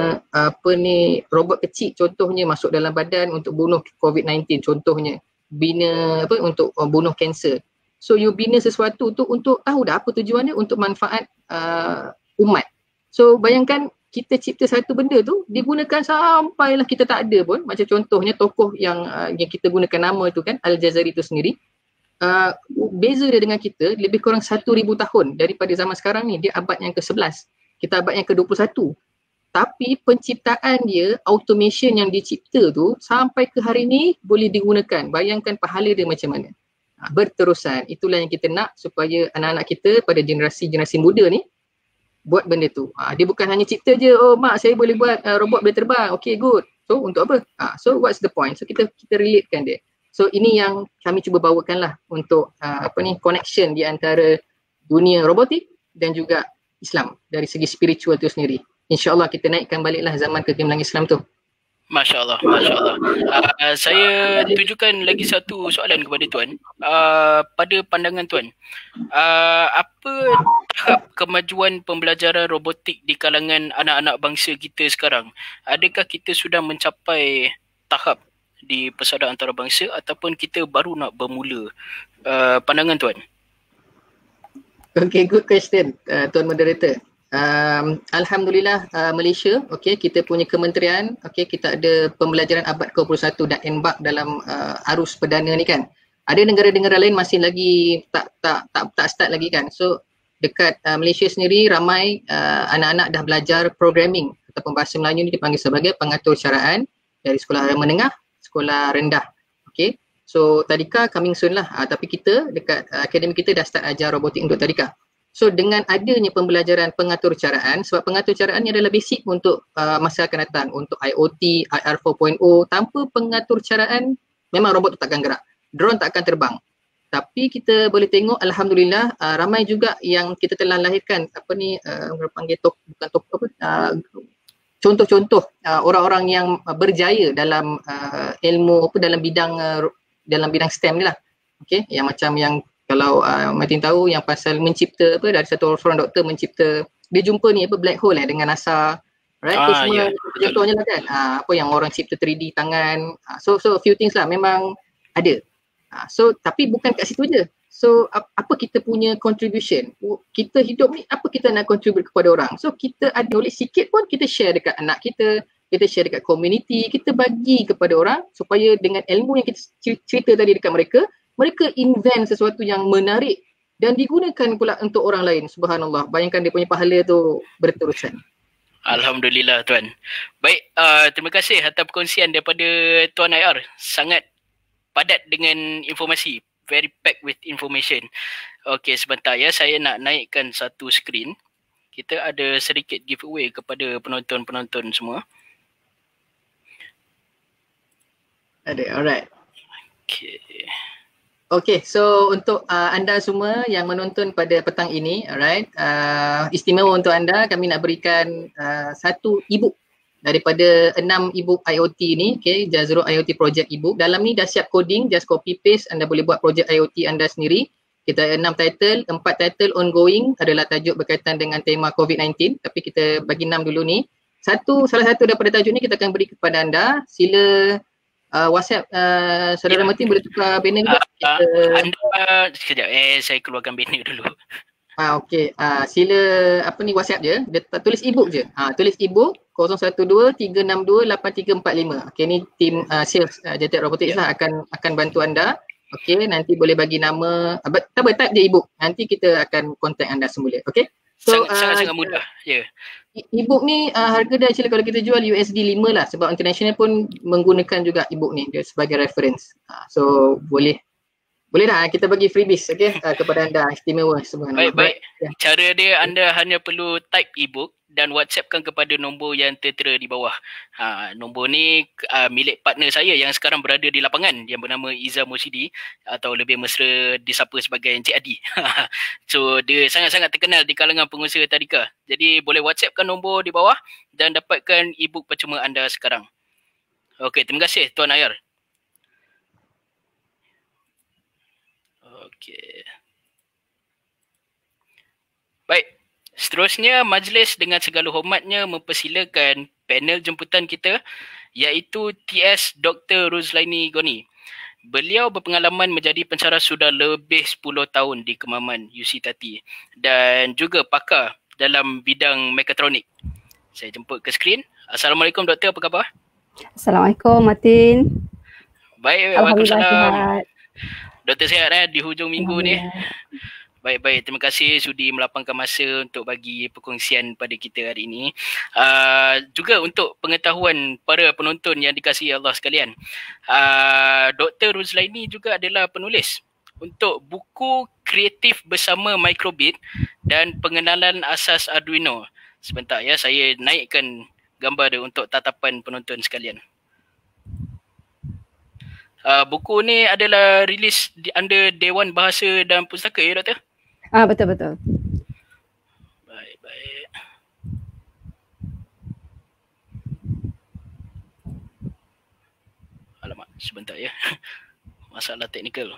Speaker 3: apa ni, robot kecil contohnya masuk dalam badan untuk bunuh covid sembilan belas contohnya. Bina apa untuk bunuh kanser. So you bina sesuatu tu untuk tahu dah apa tujuannya, untuk manfaat uh, umat. So bayangkan kita cipta satu benda tu digunakan sampailah kita tak ada pun. Macam contohnya tokoh yang uh, yang kita gunakan nama tu kan, Al-Jazari tu sendiri. Uh, beza dia dengan kita lebih kurang satu ribu tahun daripada zaman sekarang ni. Dia abad yang ke sebelas. Kita abad yang ke dua puluh satu. Tapi penciptaan dia, automation yang dicipta tu sampai ke hari ni boleh digunakan. Bayangkan pahala dia macam mana. Ha, berterusan. Itulah yang kita nak supaya anak-anak kita pada generasi-generasi muda ni buat benda tu. Ha, dia bukan hanya cipta je, oh mak saya boleh buat uh, robot boleh terbang. Okay, good. So untuk apa? Ha, so what's the point? So kita kita relatekan dia. So ini yang kami cuba bawakan lah untuk uh, apa ni, connection di antara dunia robotik dan juga Islam dari segi spiritual tu sendiri. InsyaAllah kita naikkan baliklah zaman kegemilangan Islam tu.
Speaker 1: Masya Allah, Masya Allah. Uh, saya tujukan lagi satu soalan kepada Tuan. Uh, pada pandangan Tuan, uh, apa tahap kemajuan pembelajaran robotik di kalangan anak-anak bangsa kita sekarang? Adakah kita sudah mencapai tahap di persaudaraan antarabangsa ataupun kita baru nak bermula? Uh, pandangan Tuan.
Speaker 3: Okay, good question, uh, Tuan Moderator. Um, Alhamdulillah uh, Malaysia, okay, kita punya kementerian, okay, kita ada pembelajaran abad ke dua puluh satu dan embark dalam uh, arus perdana ni kan. Ada negara-negara lain masih lagi tak tak tak tak start lagi kan. So dekat uh, Malaysia sendiri ramai uh, anak-anak dah belajar programming ataupun bahasa Melayu ni dipanggil sebagai pengatur caraan dari sekolah menengah, sekolah rendah. Okay. So tadika coming soon lah. Uh, tapi kita dekat uh, akademi kita dah start ajar robotik untuk tadika. So dengan adanya pembelajaran pengatur caraan, sebab pengatur caraan ni adalah basic untuk uh, masa akan datang, untuk I O T, I R empat titik kosong, tanpa pengatur caraan memang robot tu takkan gerak, drone takkan terbang. Tapi kita boleh tengok Alhamdulillah uh, ramai juga yang kita telah lahirkan apa ni, uh, panggil tok, bukan tok apa, uh, contoh-contoh uh, orang-orang yang uh, berjaya dalam uh, ilmu apa, dalam bidang uh, dalam bidang STEM ni lah. Okay, yang macam yang kalau uh, Martin tahu yang pasal mencipta apa, dari satu orang doktor mencipta, dia jumpa ni apa black hole eh dengan NASA, right? Ah, tu semua yeah. Contohnya lah kan, uh, apa yang orang cipta three D tangan, uh, so so a few things lah memang ada. Uh, so tapi bukan kat situ je. So ap- apa kita punya contribution? Kita hidup ni apa kita nak contribute kepada orang? So kita ada knowledge sikit pun kita share dekat anak kita, kita share dekat community, kita bagi kepada orang supaya dengan ilmu yang kita cerita tadi dekat mereka, mereka invent sesuatu yang menarik dan digunakan pula untuk orang lain. Subhanallah. Bayangkan dia punya pahala tu berterusan.
Speaker 1: Alhamdulillah Tuan. Baik, uh, terima kasih atas perkongsian daripada Tuan I R. Sangat padat dengan informasi. Very packed with information. Okey, sebentar ya. Saya nak naikkan satu skrin. Kita ada sedikit giveaway kepada penonton-penonton semua.
Speaker 3: Ada, alright.
Speaker 1: Okey.
Speaker 3: Okay, so untuk uh, anda semua yang menonton pada petang ini, alright, uh, istimewa untuk anda, kami nak berikan uh, satu e-book daripada enam e-book I O T ni, okay, Jazro I O T Project e-book. Dalam ni dah siap coding, just copy paste, anda boleh buat projek I O T anda sendiri. Kita ada enam title, empat title ongoing adalah tajuk berkaitan dengan tema COVID sembilan belas, tapi kita bagi enam dulu ni. Satu, salah satu daripada tajuk ni kita akan beri kepada anda. Sila Uh, WhatsApp uh, Saudara ya. Martin boleh tukar banner juga? Uh, kita...
Speaker 1: Anda, uh, sekejap, eh saya keluarkan banner dulu.
Speaker 3: Ah, okay, uh, sila apa ni WhatsApp je, dia tulis e-book je. Ah, tulis e-book kosong satu dua tiga enam dua lapan tiga empat lima. Okay, ni tim uh, sales uh, J T X Robotics ya. lah akan akan bantu anda. Okay, nanti boleh bagi nama, uh, tak type je e-book, nanti kita akan contact anda semula. Okay.
Speaker 1: So, sangat-sangat uh, mudah. Ya. Yeah.
Speaker 3: E-book ni uh, harga dia actually kalau kita jual U S D lima lah, sebab international pun menggunakan juga e-book ni dia sebagai reference. Uh, so boleh boleh dah kita bagi freebies, okay, uh, kepada anda, istimewa sebenarnya.
Speaker 1: Baik, baik. Ya. Cara dia anda hanya perlu type e-book dan WhatsAppkan kepada nombor yang tertera di bawah. Ha, nombor ni uh, milik partner saya yang sekarang berada di lapangan yang bernama Iza Mursidi, atau lebih mesra disapa sebagai Encik Adi. So dia sangat-sangat terkenal di kalangan pengusaha tadika. Jadi boleh WhatsAppkan nombor di bawah dan dapatkan e-book percuma anda sekarang. Okey, terima kasih Tuan I R. Okey. Baik. Seterusnya, majlis dengan segala hormatnya mempersilakan panel jemputan kita iaitu T S Doktor Ruzlaini Goni. Beliau berpengalaman menjadi pensyarah sudah lebih sepuluh tahun di Kemaman U C Tati dan juga pakar dalam bidang mekatronik. Saya jemput ke skrin. Assalamualaikum Doktor, apa khabar?
Speaker 4: Assalamualaikum Martin.
Speaker 1: Baik, waalaikumsalam. Doktor sihat eh di hujung minggu ni. Baik-baik, terima kasih sudi melapangkan masa untuk bagi perkongsian pada kita hari ini. Uh, juga untuk pengetahuan para penonton yang dikasihi Allah sekalian, uh, Doktor Ruzlaini juga adalah penulis untuk buku Kreatif Bersama Microbit dan Pengenalan Asas Arduino. Sebentar ya, saya naikkan gambar dia untuk tatapan penonton sekalian. Uh, buku ni adalah rilis di, under Dewan Bahasa dan Pustaka ya Doktor?
Speaker 4: Ah, betul-betul.
Speaker 1: Baik, baik. Alamak, sebentar ya. Masalah teknikal.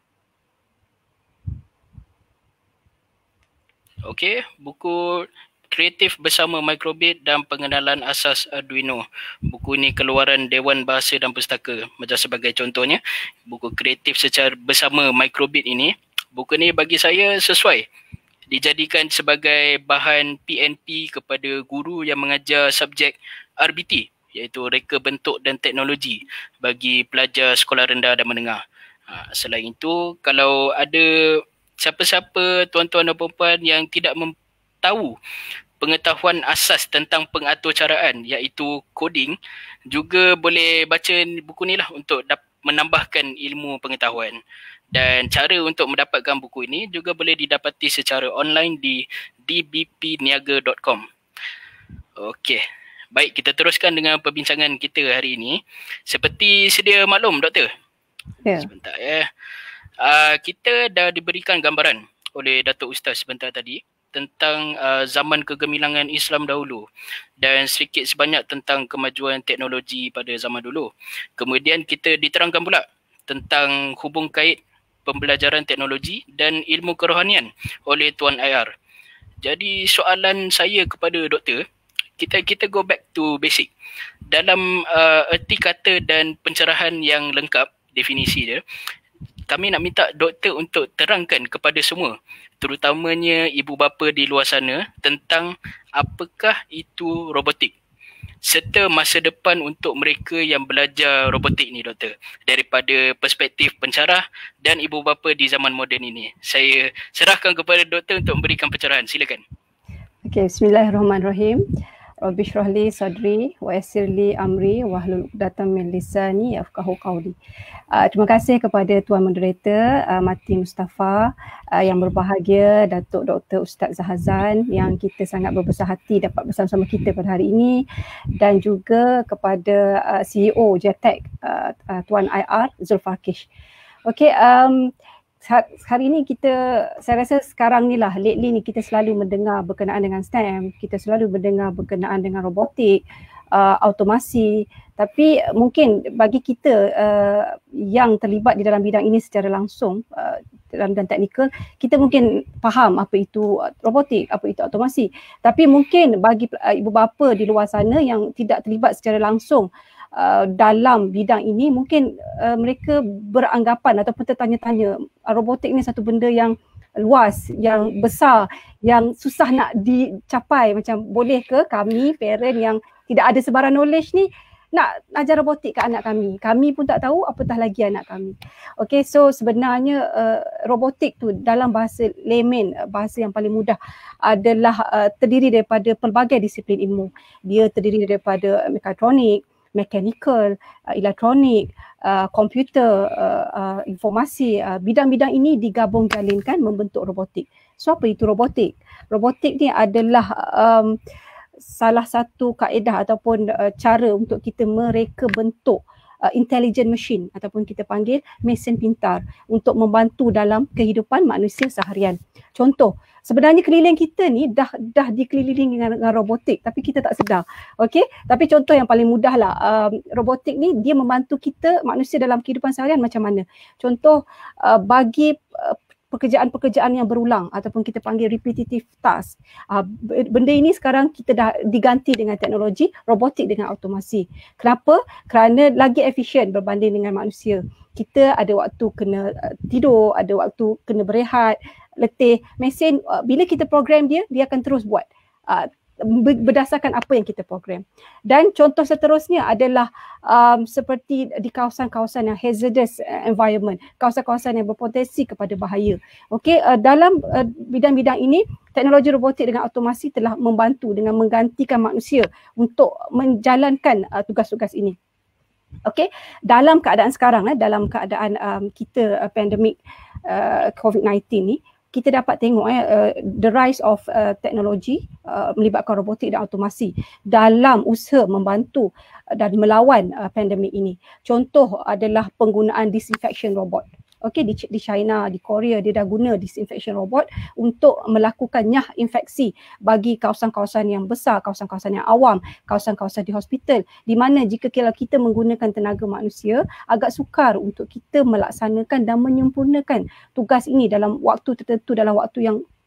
Speaker 1: Okey, buku Kreatif Bersama Microbit dan Pengenalan Asas Arduino. Buku ini keluaran Dewan Bahasa dan Pustaka. Macam sebagai contohnya, buku Kreatif secara Bersama Microbit ini, buku ni bagi saya sesuai dijadikan sebagai bahan P N P kepada guru yang mengajar subjek R B T, iaitu Reka Bentuk dan Teknologi bagi pelajar sekolah rendah dan menengah. Ha, selain itu, kalau ada siapa-siapa tuan-tuan dan puan yang tidak mem- tahu pengetahuan asas tentang pengaturcaraan iaitu coding, juga boleh baca buku ni lah untuk dap- menambahkan ilmu pengetahuan. Dan cara untuk mendapatkan buku ini juga boleh didapati secara online di d b p niaga dot com. Okey. Baik, kita teruskan dengan perbincangan kita hari ini. Seperti sedia maklum, Doktor.
Speaker 4: Ya.
Speaker 1: Sebentar ya. Uh, kita dah diberikan gambaran oleh Datuk Ustaz sebentar tadi tentang uh, zaman kegemilangan Islam dahulu dan sedikit sebanyak tentang kemajuan teknologi pada zaman dulu. Kemudian kita diterangkan pula tentang hubung kait pembelajaran teknologi dan ilmu kerohanian oleh Tuan I R. Jadi soalan saya kepada Doktor, kita kita go back to basic. Dalam uh, erti kata dan pencerahan yang lengkap, definisi dia, kami nak minta Doktor untuk terangkan kepada semua, terutamanya ibu bapa di luar sana, tentang apakah itu robotik serta masa depan untuk mereka yang belajar robotik ni, Doktor, daripada perspektif pencarah dan ibu bapa di zaman moden ini. Saya serahkan kepada Doktor untuk memberikan pencerahan. Silakan.
Speaker 4: Okey, bismillahirrahmanirrahim. Rabbi shrah li sadri wa yassir li amri wahlul 'uqdatam min lisani yafqahu qawli. Uh, terima kasih kepada Tuan Moderator uh, Matin Mustafa, uh, yang berbahagia Datuk Doktor Ustaz Zahazan yang kita sangat berbesar hati dapat bersama-sama kita pada hari ini, dan juga kepada uh, C E O Jetek uh, uh, Tuan I R Zulfarkish. Okey, um, hari ini kita, saya rasa sekarang ni lah, lately ni kita selalu mendengar berkenaan dengan STEM, kita selalu mendengar berkenaan dengan robotik, uh, automasi, tapi mungkin bagi kita uh, yang terlibat di dalam bidang ini secara langsung, uh, dalam bidang teknikal, kita mungkin faham apa itu robotik, apa itu automasi, tapi mungkin bagi uh, ibu bapa di luar sana yang tidak terlibat secara langsung Uh, dalam bidang ini, mungkin uh, mereka beranggapan ataupun tertanya-tanya, uh, robotik ni satu benda yang luas, yang besar, yang susah nak dicapai. Macam boleh ke kami parent yang tidak ada sebarang knowledge ni nak ajar robotik ke anak kami? Kami pun tak tahu, apatah lagi anak kami. Okay, so sebenarnya uh, robotik tu dalam bahasa layman, bahasa yang paling mudah, adalah uh, terdiri daripada pelbagai disiplin ilmu. Dia terdiri daripada mekatronik, mechanical, uh, elektronik, uh, komputer, uh, uh, informasi. Uh, bidang-bidang ini digabung jalinkan membentuk robotik. So apa itu robotik? Robotik ni adalah um, salah satu kaedah ataupun uh, cara untuk kita mereka bentuk uh, intelligent machine ataupun kita panggil mesin pintar untuk membantu dalam kehidupan manusia seharian. Contoh, sebenarnya keliling kita ni dah dah dikelilingi dengan, dengan robotik tapi kita tak sedar. Okey, tapi contoh yang paling mudah lah, um, robotik ni dia membantu kita manusia dalam kehidupan seharian macam mana. Contoh, uh, bagi uh, pekerjaan-pekerjaan yang berulang ataupun kita panggil repetitive task. Uh, benda ini sekarang kita dah diganti dengan teknologi robotik dengan automasi. Kenapa? Kerana lagi efisien berbanding dengan manusia. Kita ada waktu kena uh, tidur, ada waktu kena berehat, letih. Mesin uh, bila kita program dia, dia akan terus buat uh, berdasarkan apa yang kita program. Dan contoh seterusnya adalah um, seperti di kawasan-kawasan yang hazardous environment, kawasan-kawasan yang berpotensi kepada bahaya. Okey, uh, dalam uh, bidang-bidang ini teknologi robotik dengan automasi telah membantu dengan menggantikan manusia untuk menjalankan uh, tugas-tugas ini. Okey, dalam keadaan sekarang, eh, dalam keadaan um, kita uh, pandemik uh, covid sembilan belas ni, kita dapat tengok eh, uh, the rise of uh, teknologi uh, melibatkan robotik dan automasi dalam usaha membantu uh, dan melawan uh, pandemik ini. Contoh adalah penggunaan disinfection robot. Okey, di, di China, di Korea, dia dah guna disinfection robot untuk melakukan nyah infeksi bagi kawasan-kawasan yang besar, kawasan-kawasan yang awam, kawasan-kawasan di hospital, di mana jika kalau kita menggunakan tenaga manusia, agak sukar untuk kita melaksanakan dan menyempurnakan tugas ini dalam waktu tertentu, dalam waktu yang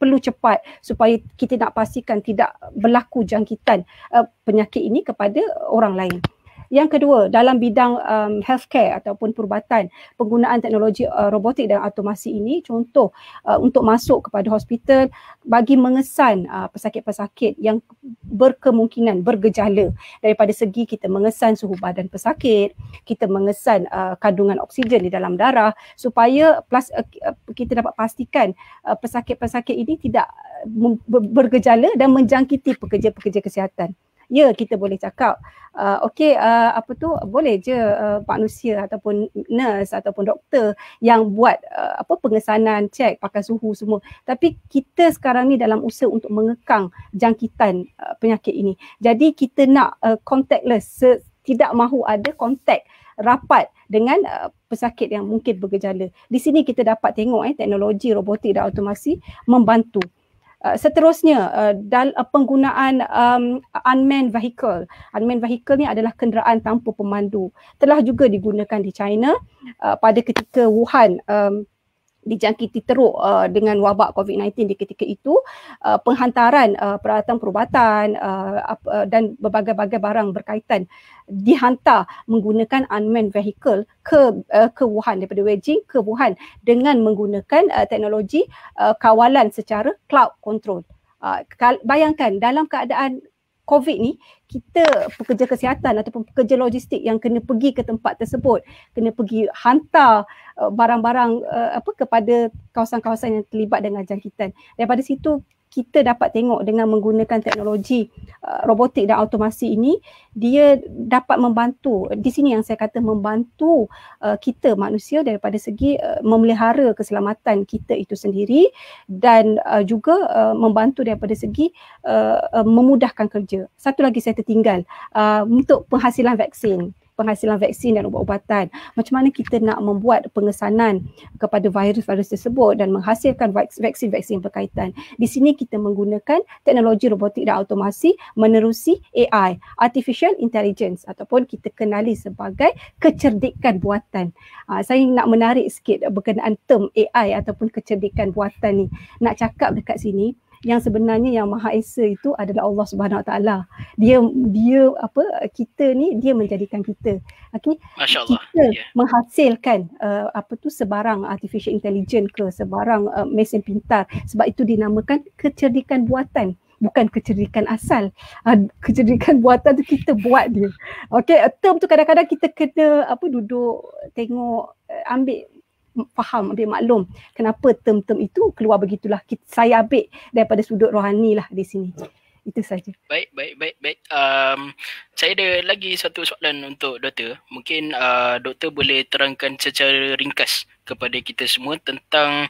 Speaker 4: perlu cepat supaya kita nak pastikan tidak berlaku jangkitan uh, penyakit ini kepada orang lain. Yang kedua, dalam bidang um, healthcare ataupun perubatan, penggunaan teknologi uh, robotik dan automasi ini contoh uh, untuk masuk kepada hospital bagi mengesan uh, pesakit-pesakit yang berkemungkinan bergejala, daripada segi kita mengesan suhu badan pesakit, kita mengesan uh, kandungan oksigen di dalam darah supaya plus uh, kita dapat pastikan uh, pesakit-pesakit ini tidak uh, bergejala dan menjangkiti pekerja-pekerja kesihatan. Ya, kita boleh cakap, uh, okey, uh, apa tu, boleh je uh, manusia ataupun nurse ataupun doktor yang buat uh, apa pengesanan, cek, pakai suhu semua. Tapi kita sekarang ni dalam usaha untuk mengekang jangkitan uh, penyakit ini. Jadi kita nak uh, contactless, se- tidak mahu ada kontak rapat dengan uh, pesakit yang mungkin bergejala. Di sini kita dapat tengok eh, teknologi robotik dan automasi membantu. Uh, seterusnya uh, dal, uh, penggunaan um, unmanned vehicle. Unmanned vehicle ni adalah kenderaan tanpa pemandu. Telah juga digunakan di China uh, pada ketika Wuhan um, dijangkiti teruk uh, dengan wabak covid sembilan belas di ketika itu. Uh, penghantaran uh, peralatan perubatan uh, uh, dan berbagai-bagai barang berkaitan dihantar menggunakan unmanned vehicle ke uh, ke Wuhan, daripada Beijing ke Wuhan dengan menggunakan uh, teknologi uh, kawalan secara cloud control. Uh, bayangkan dalam keadaan COVID ni, kita pekerja kesihatan ataupun pekerja logistik yang kena pergi ke tempat tersebut, kena pergi hantar uh, barang-barang uh, apa kepada kawasan-kawasan yang terlibat dengan jangkitan. Daripada situ kita dapat tengok dengan menggunakan teknologi uh, robotik dan automasi ini, dia dapat membantu. Di sini yang saya kata membantu uh, kita manusia daripada segi uh, memelihara keselamatan kita itu sendiri, dan uh, juga uh, membantu daripada segi uh, uh, memudahkan kerja. Satu lagi saya tertinggal, uh, untuk penghasilan vaksin. penghasilan vaksin dan ubat-ubatan. Macam mana kita nak membuat pengesanan kepada virus-virus tersebut dan menghasilkan vaksin-vaksin berkaitan. Di sini kita menggunakan teknologi robotik dan automasi menerusi A I, Artificial Intelligence, ataupun kita kenali sebagai kecerdikan buatan. Uh, saya nak menarik sikit berkenaan term A I ataupun kecerdikan buatan ni. Nak cakap dekat sini, yang sebenarnya yang Maha Esa itu adalah Allah Subhanahu Wa Taala. Dia dia apa kita ni dia menjadikan kita. Okey. Masya-Allah. Kita yeah. menghasilkan uh, apa tu sebarang artificial intelligence ke sebarang uh, mesin pintar. Sebab itu dinamakan kecerdikan buatan. Bukan kecerdikan asal. Uh, kecerdikan buatan tu kita buat dia. Okey, term tu kadang-kadang kita kena apa duduk tengok uh, ambil faham, ambil maklum kenapa term-term itu keluar begitulah. Kita, saya ambil daripada sudut rohani lah di sini. Itu saja. Baik, baik, baik, baik. Um, saya ada lagi satu soalan untuk doktor. Mungkin uh, doktor boleh terangkan secara ringkas kepada kita semua tentang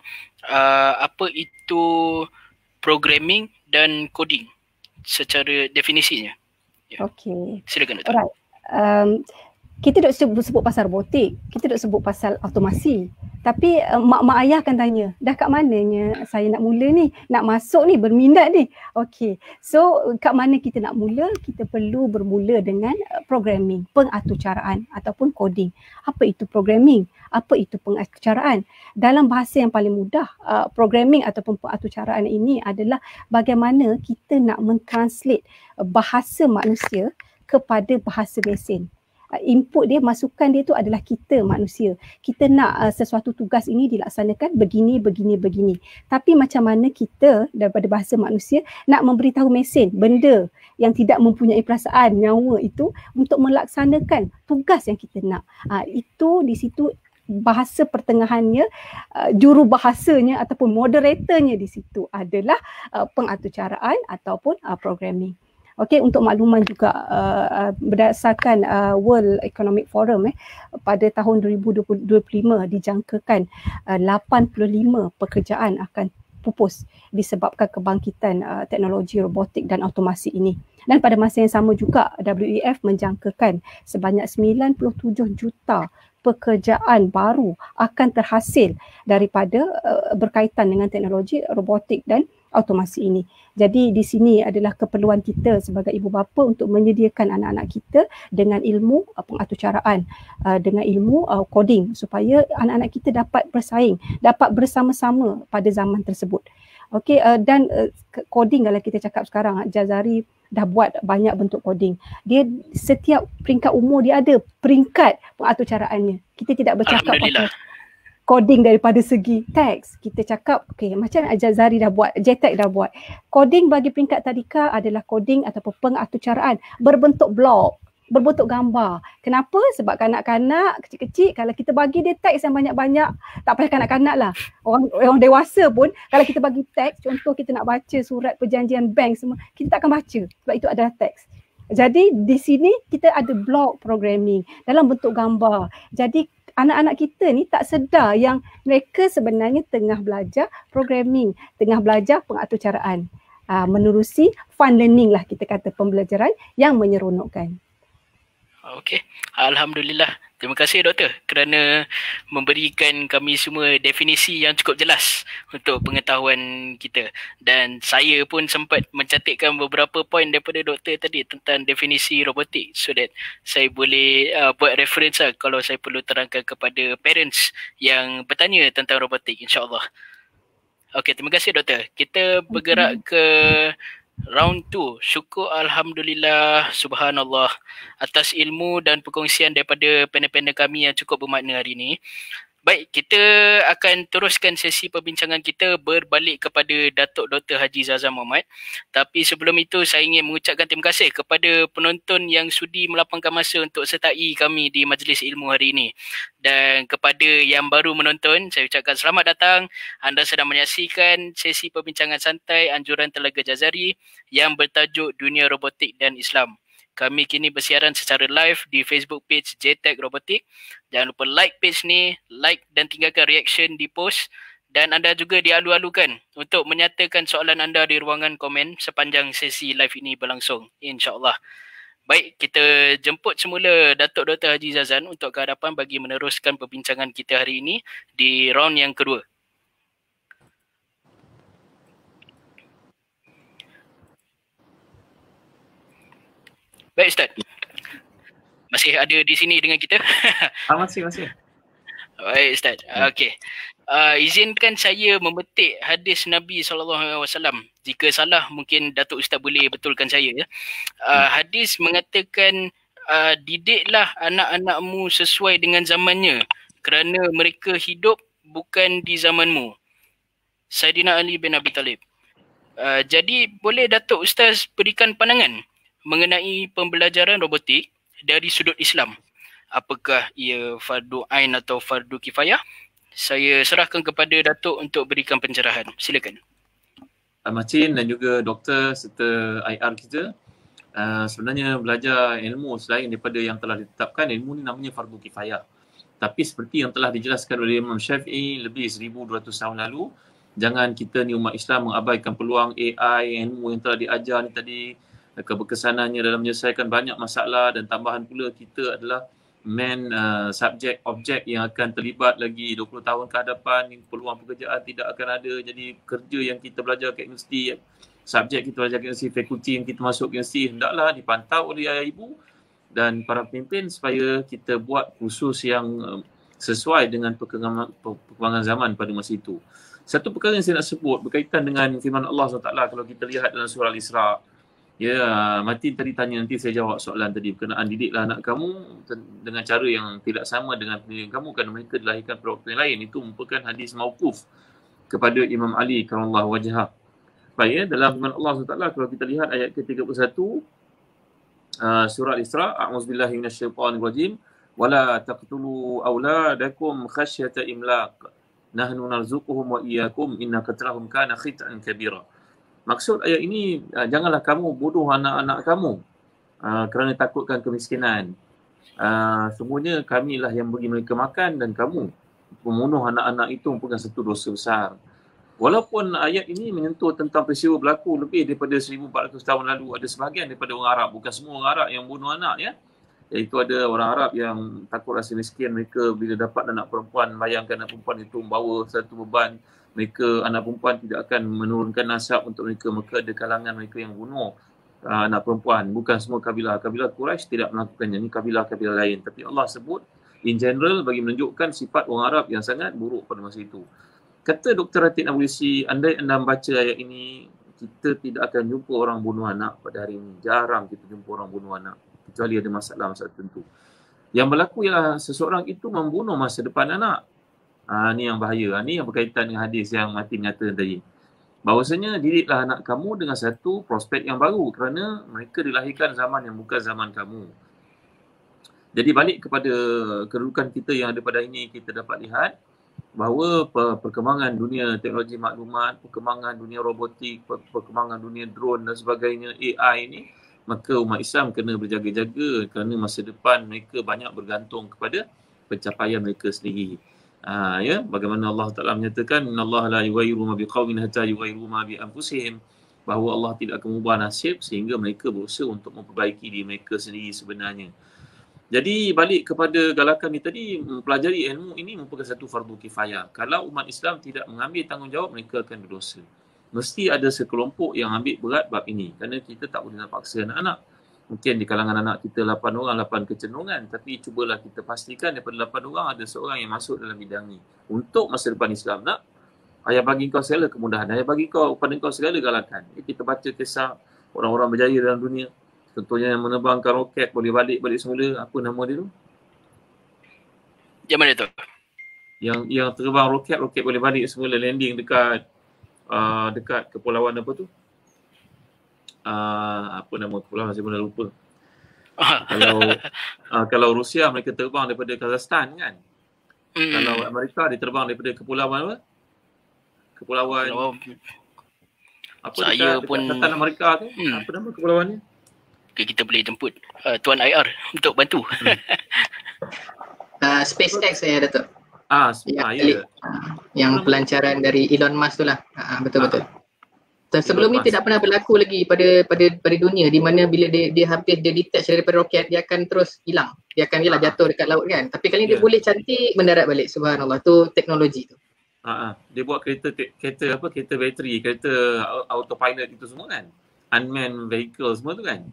Speaker 4: uh, apa itu programming dan coding secara definisinya. Ya. Okey. Silakan doktor. Alright. Um, kita duk sebut, sebut pasal robotik, kita duk sebut pasal automasi. Tapi uh, mak-mak ayah akan tanya, dah kat mananya saya nak mula ni, nak masuk ni, berminat ni. Okey, so kat mana kita nak mula? Kita perlu bermula dengan uh, programming, pengaturcaraan ataupun coding. Apa itu programming? Apa itu pengaturcaraan? Dalam bahasa yang paling mudah, uh, programming ataupun pengaturcaraan ini adalah bagaimana kita nak mentranslate uh, bahasa manusia kepada bahasa mesin. Input dia, masukan dia tu adalah kita manusia. Kita nak uh, sesuatu tugas ini dilaksanakan begini, begini, begini. Tapi macam mana kita daripada bahasa manusia nak memberitahu mesin, benda yang tidak mempunyai perasaan, nyawa itu untuk melaksanakan tugas yang kita nak. Uh, itu di situ bahasa pertengahannya, uh, juru bahasanya ataupun moderatornya di situ adalah uh, pengaturcaraan ataupun uh, programming. Okey, untuk makluman juga uh, berdasarkan uh, World Economic Forum eh pada tahun dua ribu dua puluh lima dijangkakan uh, lapan puluh lima pekerjaan akan pupus disebabkan kebangkitan uh, teknologi robotik dan automasi ini. Dan pada masa yang sama juga W E F menjangkakan sebanyak sembilan puluh tujuh juta pekerjaan baru akan terhasil daripada uh, berkaitan dengan teknologi robotik dan automasi ini. Jadi di sini adalah keperluan kita sebagai ibu bapa untuk menyediakan anak-anak kita dengan ilmu uh, pengaturcaraan, uh, dengan ilmu uh, coding supaya anak-anak kita dapat bersaing, dapat bersama-sama pada zaman tersebut. Okey, uh, dan uh, coding kalau kita cakap sekarang, Jazari dah buat banyak bentuk coding. Dia setiap peringkat umur dia ada peringkat pengatur caraannya. Kita tidak bercakap pasal coding daripada segi teks. Kita cakap, okey, macam Al-Jazari dah buat, J T E C dah buat. Coding bagi peringkat tadika adalah coding ataupun pengatur caraan berbentuk blok, berbentuk gambar. Kenapa? Sebab kanak-kanak kecil-kecil, kalau kita bagi dia teks yang banyak-banyak, tak payah kanak-kanak lah. Orang, orang dewasa pun, kalau kita bagi teks, contoh kita nak baca surat perjanjian bank semua, kita tak akan baca sebab itu adalah teks. Jadi di sini kita ada block programming dalam bentuk gambar. Jadi anak-anak kita ni tak sedar yang mereka sebenarnya tengah belajar programming, tengah belajar pengatur caraan. Uh, menerusi fun learning lah kita kata, pembelajaran yang menyeronokkan.
Speaker 1: Okey, alhamdulillah. Terima kasih doktor kerana memberikan kami semua definisi yang cukup jelas untuk pengetahuan kita. Dan saya pun sempat mencatatkan beberapa poin daripada doktor tadi tentang definisi robotik so that saya boleh uh, buat reference lah kalau saya perlu terangkan kepada parents yang bertanya tentang robotik, insya-Allah. Okey, terima kasih doktor. Kita bergerak ke round two. Syukur Alhamdulillah, Subhanallah atas ilmu dan perkongsian daripada panel-panel kami yang cukup bermakna hari ini. Baik, kita akan teruskan sesi perbincangan kita berbalik kepada Datuk Doktor Haji Zazan Mohamad. Tapi sebelum itu saya ingin mengucapkan terima kasih kepada penonton yang sudi melapangkan masa untuk sertai kami di majlis ilmu hari ini. Dan kepada yang baru menonton, saya ucapkan selamat datang. Anda sedang menyaksikan sesi perbincangan santai anjuran Telaga Jazari yang bertajuk Dunia Robotik dan Islam. Kami kini bersiaran secara live di Facebook page J T E C Robotik. Jangan lupa like page ni, like dan tinggalkan reaction di post. Dan anda juga dialu-alukan untuk menyatakan soalan anda di ruangan komen sepanjang sesi live ini berlangsung, insya-Allah. Baik, kita jemput semula Datuk Doktor Haji Zazan untuk ke hadapan bagi meneruskan perbincangan kita hari ini di round yang kedua. Baik Ustaz, masih ada di sini dengan kita?
Speaker 2: Ah, masih, masih.
Speaker 1: Baik Ustaz, okey. Uh, izinkan saya memetik hadis Nabi sallallahu alaihi wasallam. Jika salah mungkin Datuk Ustaz boleh betulkan saya. Ya. Uh, hadis mengatakan, uh, didiklah anak-anakmu sesuai dengan zamannya kerana mereka hidup bukan di zamanmu. Saidina Ali bin Abi Talib. Uh, jadi boleh Datuk Ustaz berikan pandangan mengenai pembelajaran robotik dari sudut Islam. Apakah ia fardu ain atau fardu kifayah? Saya serahkan kepada Datuk untuk berikan pencerahan. Silakan.
Speaker 2: Macin dan juga doktor serta I R kita, uh, sebenarnya belajar ilmu selain daripada yang telah ditetapkan, ilmu ni namanya fardu kifayah. Tapi seperti yang telah dijelaskan oleh Imam Syafi'i lebih seribu dua ratus tahun lalu, jangan kita ni umat Islam mengabaikan peluang A I, ilmu yang telah diajar ni tadi, keberkesanannya dalam menyelesaikan banyak masalah, dan tambahan pula kita adalah main uh, subjek, objek yang akan terlibat lagi dua puluh tahun ke hadapan. Peluang pekerjaan tidak akan ada. Jadi kerja yang kita belajar kat universiti, subjek kita belajar kat universiti, fakulti yang kita masuk ke universiti, hendaklah dipantau oleh ayah ibu dan para pemimpin supaya kita buat kursus yang uh, sesuai dengan perkembangan, perkembangan zaman pada masa itu. Satu perkara yang saya nak sebut berkaitan dengan firman Allah subhanahu wa taala, kalau kita lihat dalam surah Al-Isra. Ya, Martin tadi tanya, nanti saya jawab soalan tadi berkenaan didiklah anak kamu dengan cara yang tidak sama dengan pendidikan kamu kerana mereka dilahirkan pada waktu yang lain. Itu merupakan hadis mauquf kepada Imam Ali karramallahu wajhah. Baik, ya, dalam firman Allah subhanahu wa taala kalau kita lihat ayat ke tiga puluh satu uh, surah Al-Isra, a'udzubillahi minasyaitonirrajim, wala taqtulu auladakum khasyata imlaq nahnu narzuquhum wa iyyakum inna qatlahum kana khit'an kabira. Maksud ayat ini, uh, janganlah kamu bunuh anak-anak kamu uh, kerana takutkan kemiskinan. Uh, semuanya kamilah yang bagi mereka makan, dan kamu membunuh anak-anak itu merupakan satu dosa besar. Walaupun ayat ini menyentuh tentang peristiwa berlaku lebih daripada seribu empat ratus tahun lalu, ada sebahagian daripada orang Arab, bukan semua orang Arab yang bunuh anak, ya. Iaitu ada orang Arab yang takut rasa miskin, mereka bila dapat anak perempuan, bayangkan anak perempuan itu membawa satu beban. Mereka, anak perempuan tidak akan menurunkan nasab untuk mereka, maka ada kalangan mereka yang bunuh uh, anak perempuan. Bukan semua kabilah. Kabilah Quraisy tidak melakukannya, ini kabilah-kabilah lain. Tapi Allah sebut in general bagi menunjukkan sifat orang Arab yang sangat buruk pada masa itu. Kata Doktor Atik Nabulsi, andai anda membaca ayat ini, kita tidak akan jumpa orang bunuh anak pada hari ini. Jarang kita jumpa orang bunuh anak, kecuali ada masalah-masalah tertentu. Yang berlaku ialah seseorang itu membunuh masa depan anak. Ha, ni yang bahaya. Ha, ni yang berkaitan dengan hadis yang Mati menyatakan tadi. Bahawasanya didiklah anak kamu dengan satu prospek yang baru kerana mereka dilahirkan zaman yang bukan zaman kamu. Jadi balik kepada kedudukan kita yang ada pada ini, kita dapat lihat bahawa perkembangan dunia teknologi maklumat, perkembangan dunia robotik, perkembangan dunia drone dan sebagainya, A I ni, maka umat Islam kena berjaga-jaga kerana masa depan mereka banyak bergantung kepada pencapaian mereka sendiri. Ha, ya, bagaimana Allah Taala menyatakan innallaha la yughayyiru ma biqaumin hatta yughayyiru ma bi anfusihim, bahawa Allah tidak akan mengubah nasib sehingga mereka berusaha untuk memperbaiki diri mereka sendiri sebenarnya. Jadi balik kepada galakan ni tadi, mempelajari ilmu ini merupakan satu fardu kifayah. Kalau umat Islam tidak mengambil tanggungjawab, mereka akan berdosa. Mesti ada sekelompok yang ambil berat bab ini. Kerana kita tak boleh nak paksa anak-anak. Mungkin di kalangan anak kita lapan orang, lapan kecenderungan. Tapi cubalah kita pastikan daripada lapan orang ada seorang yang masuk dalam bidang ni. Untuk masa depan Islam nak, ayah bagi kau segala kemudahan. Ayah bagi kau pada kau segala galakan. Kita baca kisah orang-orang berjaya dalam dunia. Contohnya yang menerbangkan roket boleh balik-balik semula. Apa nama dia tu?
Speaker 1: Yang mana tu?
Speaker 2: Yang yang terbang roket, roket boleh balik semula, landing dekat uh, dekat kepulauan apa tu? Uh, apa nama kepulauan, saya pun dah lupa. Kalau uh, kalau Rusia mereka terbang daripada Kazakhstan kan? Hmm. Kalau Amerika dia terbang daripada kepulauan apa? Kepulauan Pulau... apa
Speaker 1: saya
Speaker 2: dekat,
Speaker 1: pun
Speaker 2: dekat Amerika tu? Hmm. Apa nama kepulauan ni?
Speaker 1: Okay, kita boleh jemput uh, Tuan I R untuk bantu. Hmm.
Speaker 3: uh, SpaceX saya Datuk.
Speaker 2: Ah, ya,
Speaker 3: yang,
Speaker 2: ya.
Speaker 3: yang pelancaran dari Elon Musk tu lah. Uh, betul-betul. Ah. Sebelum Elon ni Musk tidak pernah berlaku lagi pada pada pada dunia, di mana bila dia dia habis dia detach daripada roket, dia akan terus hilang. Dia akan ialah jatuh dekat laut kan. Tapi kali ni yeah. dia boleh cantik mendarat balik. Subhanallah. Tu teknologi tu.
Speaker 2: Ha, dia buat kereta kereta apa kereta bateri, kereta autopilot itu semua kan. Unmanned vehicle semua tu kan.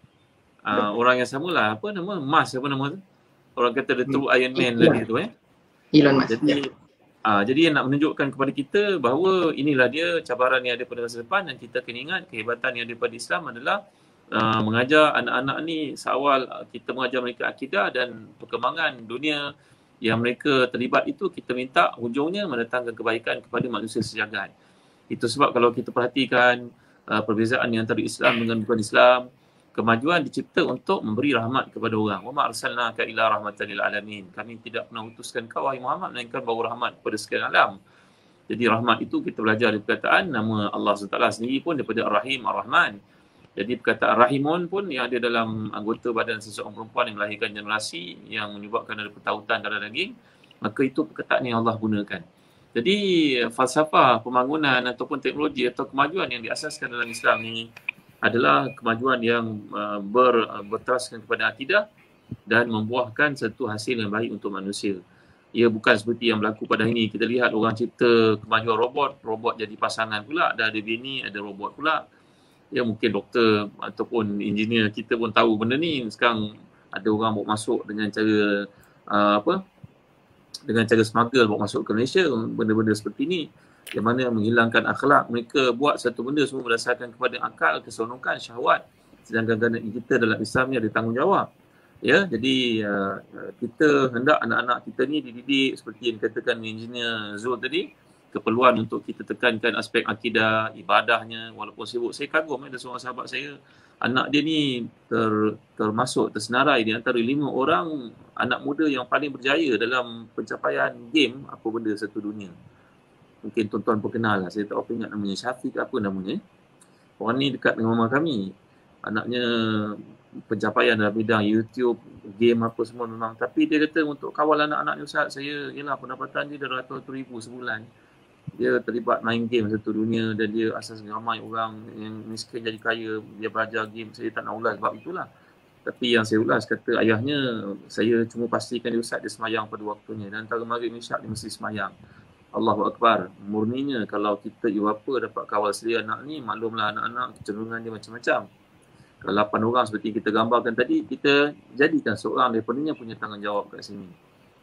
Speaker 2: Uh, orang yang samalah, apa nama, Musk apa nama tu? Orang kata the true Iron Man yeah. lagi tu eh.
Speaker 3: Elon Musk.
Speaker 2: Jadi, yeah. uh, jadi dia nak menunjukkan kepada kita bahawa inilah dia cabaran yang ada pada masa depan, dan kita kena ingat kehebatan yang ada pada Islam adalah uh, mengajar anak-anak ni seawal uh, kita mengajar mereka akidah dan perkembangan dunia yang mereka terlibat itu, kita minta hujungnya mendatangkan kebaikan kepada manusia sejagat. Itu sebab kalau kita perhatikan uh, perbezaan yang antara Islam dengan bukan Islam, kemajuan dicipta untuk memberi rahmat kepada orang. Wa ma arsalnaka illa rahmatan lil alamin. Kami tidak pernah utuskan kau wahai Muhammad melainkan bawa rahmat kepada sekalian alam. Jadi rahmat itu kita belajar dari perkataan nama Allah subhanahu wa taala sendiri pun daripada Ar-Rahim, Ar-Rahman. Jadi perkataan Rahimun pun yang ada dalam anggota badan seseorang perempuan yang melahirkan generasi yang menyebabkan ada pertautan darah daging, maka itu perkataan yang Allah gunakan. Jadi falsafah pembangunan ataupun teknologi atau kemajuan yang diasaskan dalam Islam ni adalah kemajuan yang uh, ber, uh, berteraskan kepada akidah dan membuahkan satu hasil yang baik untuk manusia. Ia bukan seperti yang berlaku pada hari ini. Kita lihat orang cipta kemajuan robot, robot jadi pasangan pula, dah ada bini, ada robot pula. Ya, mungkin doktor ataupun engineer kita pun tahu benda ni. Sekarang ada orang bawa masuk dengan cara uh, apa? Dengan cara smuggle bawa masuk ke Malaysia, benda-benda seperti ni. Yang mana menghilangkan akhlak. Mereka buat satu benda semua berdasarkan kepada akal, keseronokan, syahwat. Sedangkan kita dalam Islam ni ada tanggungjawab. Ya, jadi uh, kita hendak anak-anak kita ni dididik seperti yang dikatakan engineer Zul tadi, keperluan untuk kita tekankan aspek akidah, ibadahnya walaupun sibuk. Saya kagum ada seorang sahabat saya, anak dia ni ter, termasuk tersenarai di antara lima orang anak muda yang paling berjaya dalam pencapaian game apa benda satu dunia. Mungkin tuan-tuan pun kenal lah, saya tak apa ingat namanya, Syafiq apa namanya. Orang ni dekat dengan mama kami. Anaknya pencapaian dalam bidang YouTube, game apa semua memang. Tapi dia kata untuk kawal anak-anak ni Ustaz, saya, yelah pendapatan dia dah ratus ribu sebulan. Dia terlibat main game satu dunia dan dia asas ramai orang yang miskin jadi kaya, dia belajar game. Saya tak nak ulas sebab itulah. Tapi yang saya ulas, kata ayahnya, saya cuma pastikan dia Ustaz dia semayang pada waktunya. Dan antara maghrib isyak dia mesti semayang. Allahu Akbar. Murninya kalau kita ibu bapa dapat kawal sedia anak ni, maklumlah anak-anak kecenderungan dia macam-macam. Kalau lapan orang seperti kita gambarkan tadi, kita jadikan seorang daripadanya punya tanggungjawab kat sini.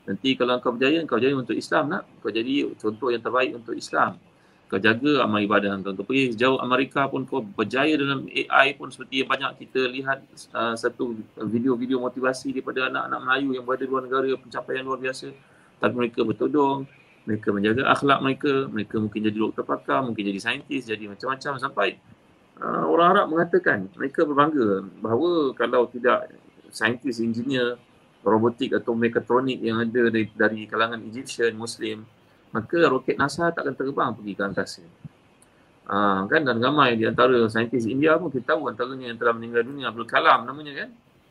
Speaker 2: Nanti kalau kau berjaya, kau berjaya untuk Islam nak. Kau jadi contoh yang terbaik untuk Islam. Kau jaga amal ibadah kau. Kau pergi sejauh Amerika pun kau berjaya dalam A I pun, seperti yang banyak kita lihat uh, satu video-video motivasi daripada anak-anak Melayu yang berada di luar negara, pencapaian luar biasa. Tapi mereka bertodong, mereka menjaga akhlak mereka, mereka mungkin jadi doktor pakar, mungkin jadi saintis, jadi macam-macam sampai uh, orang Arab mengatakan, mereka berbangga bahawa kalau tidak saintis, engineer, robotik atau mekatronik yang ada dari, dari kalangan Egyptian, Muslim, maka roket NASA takkan terbang pergi ke angkasa. Uh, kan, dan ramai di antara saintis India pun kita tahu antaranya yang telah meninggal dunia, Abdul Kalam namanya kan.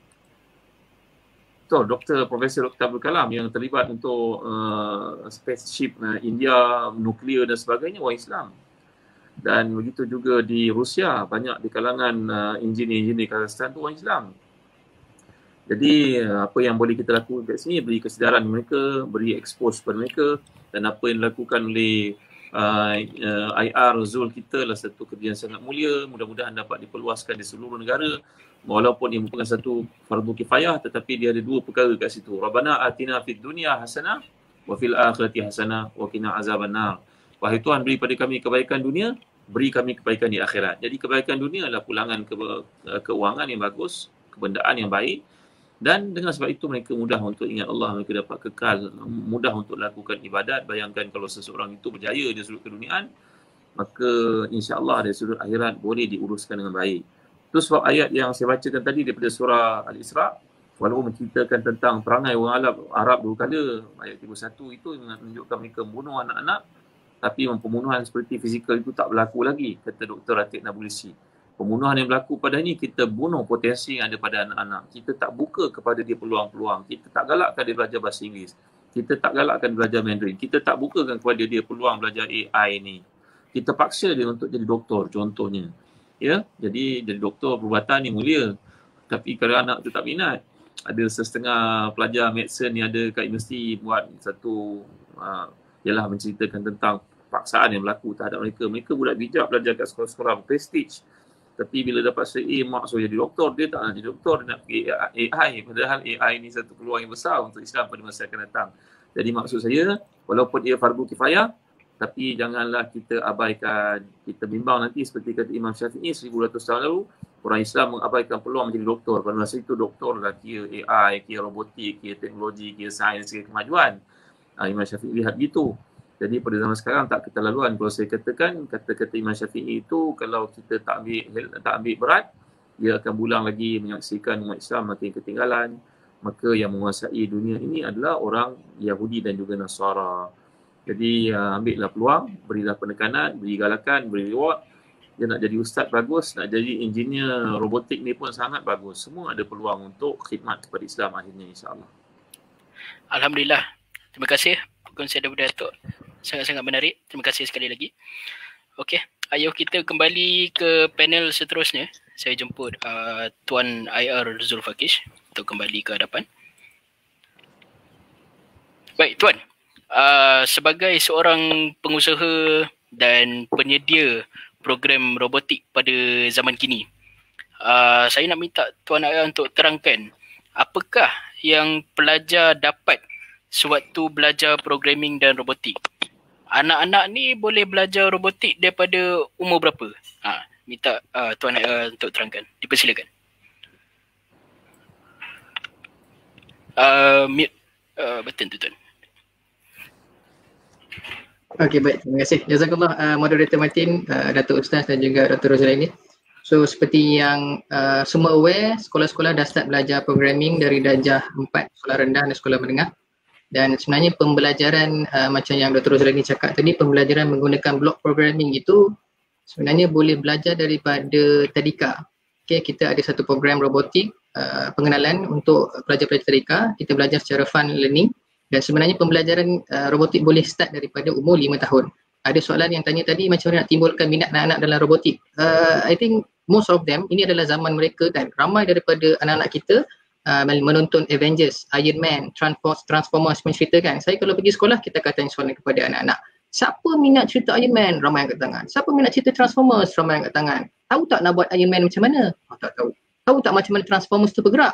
Speaker 2: So, Doktor Profesor Doktor Abdul Kalam yang terlibat untuk uh, spaceship uh, India, nuklear dan sebagainya, orang Islam. Dan begitu juga di Rusia, banyak di kalangan uh, engineer-engineer Kazakhstan tu orang Islam. Jadi apa yang boleh kita lakukan kat sini, beri kesedaran mereka, beri expose kepada mereka, dan apa yang dilakukan oleh uh, uh, I R Zul kita adalah satu kerja yang sangat mulia. Mudah-mudahan dapat diperluaskan di seluruh negara, walaupun ia merupakan satu fardu kifayah, tetapi dia ada dua perkara kat situ. Rabbana atina fid dunya hasanah wa fil akhirati hasanah wa qina azabannar. Wahai Tuhan, beri pada kami kebaikan dunia, beri kami kebaikan di akhirat. Jadi kebaikan dunia adalah pulangan ke, keuangan yang bagus, kebendaan yang baik. Dan dengan sebab itu mereka mudah untuk ingat Allah, mereka dapat kekal, mudah untuk lakukan ibadat. Bayangkan kalau seseorang itu berjaya di sudut keduniaan, maka insya-Allah dari sudut akhirat boleh diuruskan dengan baik. Itu sebab ayat yang saya bacakan tadi daripada surah Al-Isra, walaupun menceritakan tentang perangai orang Arab, Arab dulu kala, ayat tiga puluh satu itu menunjukkan mereka membunuh anak-anak, tapi pembunuhan seperti fizikal itu tak berlaku lagi, kata Doktor Atik Nabulsi. Pembunuhan yang berlaku pada ini, kita bunuh potensi yang ada pada anak-anak. Kita tak buka kepada dia peluang-peluang. Kita tak galakkan dia belajar bahasa Inggeris. Kita tak galakkan belajar Mandarin. Kita tak bukakan kepada dia peluang belajar A I ni. Kita paksa dia untuk jadi doktor contohnya. Ya, jadi jadi doktor perubatan ni mulia. Tapi kalau anak tu tak minat, ada setengah pelajar medicine yang ada kat universiti buat satu uh, ialah menceritakan tentang paksaan yang berlaku terhadap mereka. Mereka budak bijak belajar kat sekolah-sekolah prestige. Tapi bila dapat straight A, mak suruh jadi doktor, dia tak nak jadi doktor, dia nak pergi A I. Padahal A I ni satu peluang yang besar untuk Islam pada masa akan datang. Jadi maksud saya, walaupun ia fardu kifayah, tapi janganlah kita abaikan, kita bimbang nanti seperti kata Imam Syafi'i seribu dua ratus tahun lalu, orang Islam mengabaikan peluang menjadi doktor. Pada masa itu doktor dah kira A I, kira robotik, kira teknologi, kira sains, kira kemajuan. Ha, Imam Syafi'i lihat gitu. Jadi pada zaman sekarang tak keterlaluan kalau saya katakan, kata-kata Imam Syafi'i itu kalau kita tak ambil tak ambil berat, dia akan berulang lagi menyaksikan umat Islam makin ketinggalan. Maka yang menguasai dunia ini adalah orang Yahudi dan juga Nasara. Jadi uh, ambillah peluang, berilah penekanan, beri galakan, beri reward. Dia nak jadi ustaz bagus, nak jadi engineer robotik ni pun sangat bagus. Semua ada peluang untuk khidmat kepada Islam akhirnya, insya-Allah.
Speaker 1: Alhamdulillah. Terima kasih perkongsian daripada Datuk. Sangat-sangat menarik. Terima kasih sekali lagi. Okey, ayo kita kembali ke panel seterusnya. Saya jemput uh, Tuan I R Zulfakish untuk kembali ke hadapan. Baik, Tuan. Uh, sebagai seorang pengusaha dan penyedia program robotik pada zaman kini, uh, saya nak minta Tuan I R untuk terangkan apakah yang pelajar dapat sewaktu belajar programming dan robotik. Anak-anak ni boleh belajar robotik daripada umur berapa? Ha, minta uh, Tuan uh, untuk terangkan. Dipersilakan. Uh, mute uh, button tu, Tuan.
Speaker 3: Okey, baik. Terima kasih. Jazakallah uh, moderator Martin, uh, Datuk Ustaz dan juga Doktor Rozlaini. So seperti yang uh, semua aware, sekolah-sekolah dah start belajar programming dari darjah empat, sekolah rendah dan sekolah menengah. Dan sebenarnya pembelajaran uh, macam yang Doktor Rozlaini cakap tadi, pembelajaran menggunakan block programming itu sebenarnya boleh belajar daripada tadika. Okay, kita ada satu program robotik uh, pengenalan untuk pelajar-pelajar tadika. Kita belajar secara fun learning dan sebenarnya pembelajaran uh, robotik boleh start daripada umur lima tahun. Ada soalan yang tanya tadi macam mana nak timbulkan minat anak-anak dalam robotik. Uh, I think most of them, ini adalah zaman mereka kan. Ramai daripada anak-anak kita Uh, menonton Avengers, Iron Man, Transformers menceritakan. Saya kalau pergi sekolah, kita akan tanya soalan kepada anak-anak. Siapa minat cerita Iron Man? Ramai angkat tangan. Siapa minat cerita Transformers? Ramai angkat tangan. Tahu tak nak buat Iron Man macam mana? Oh, tak tahu. Tahu tak macam mana Transformers tu bergerak?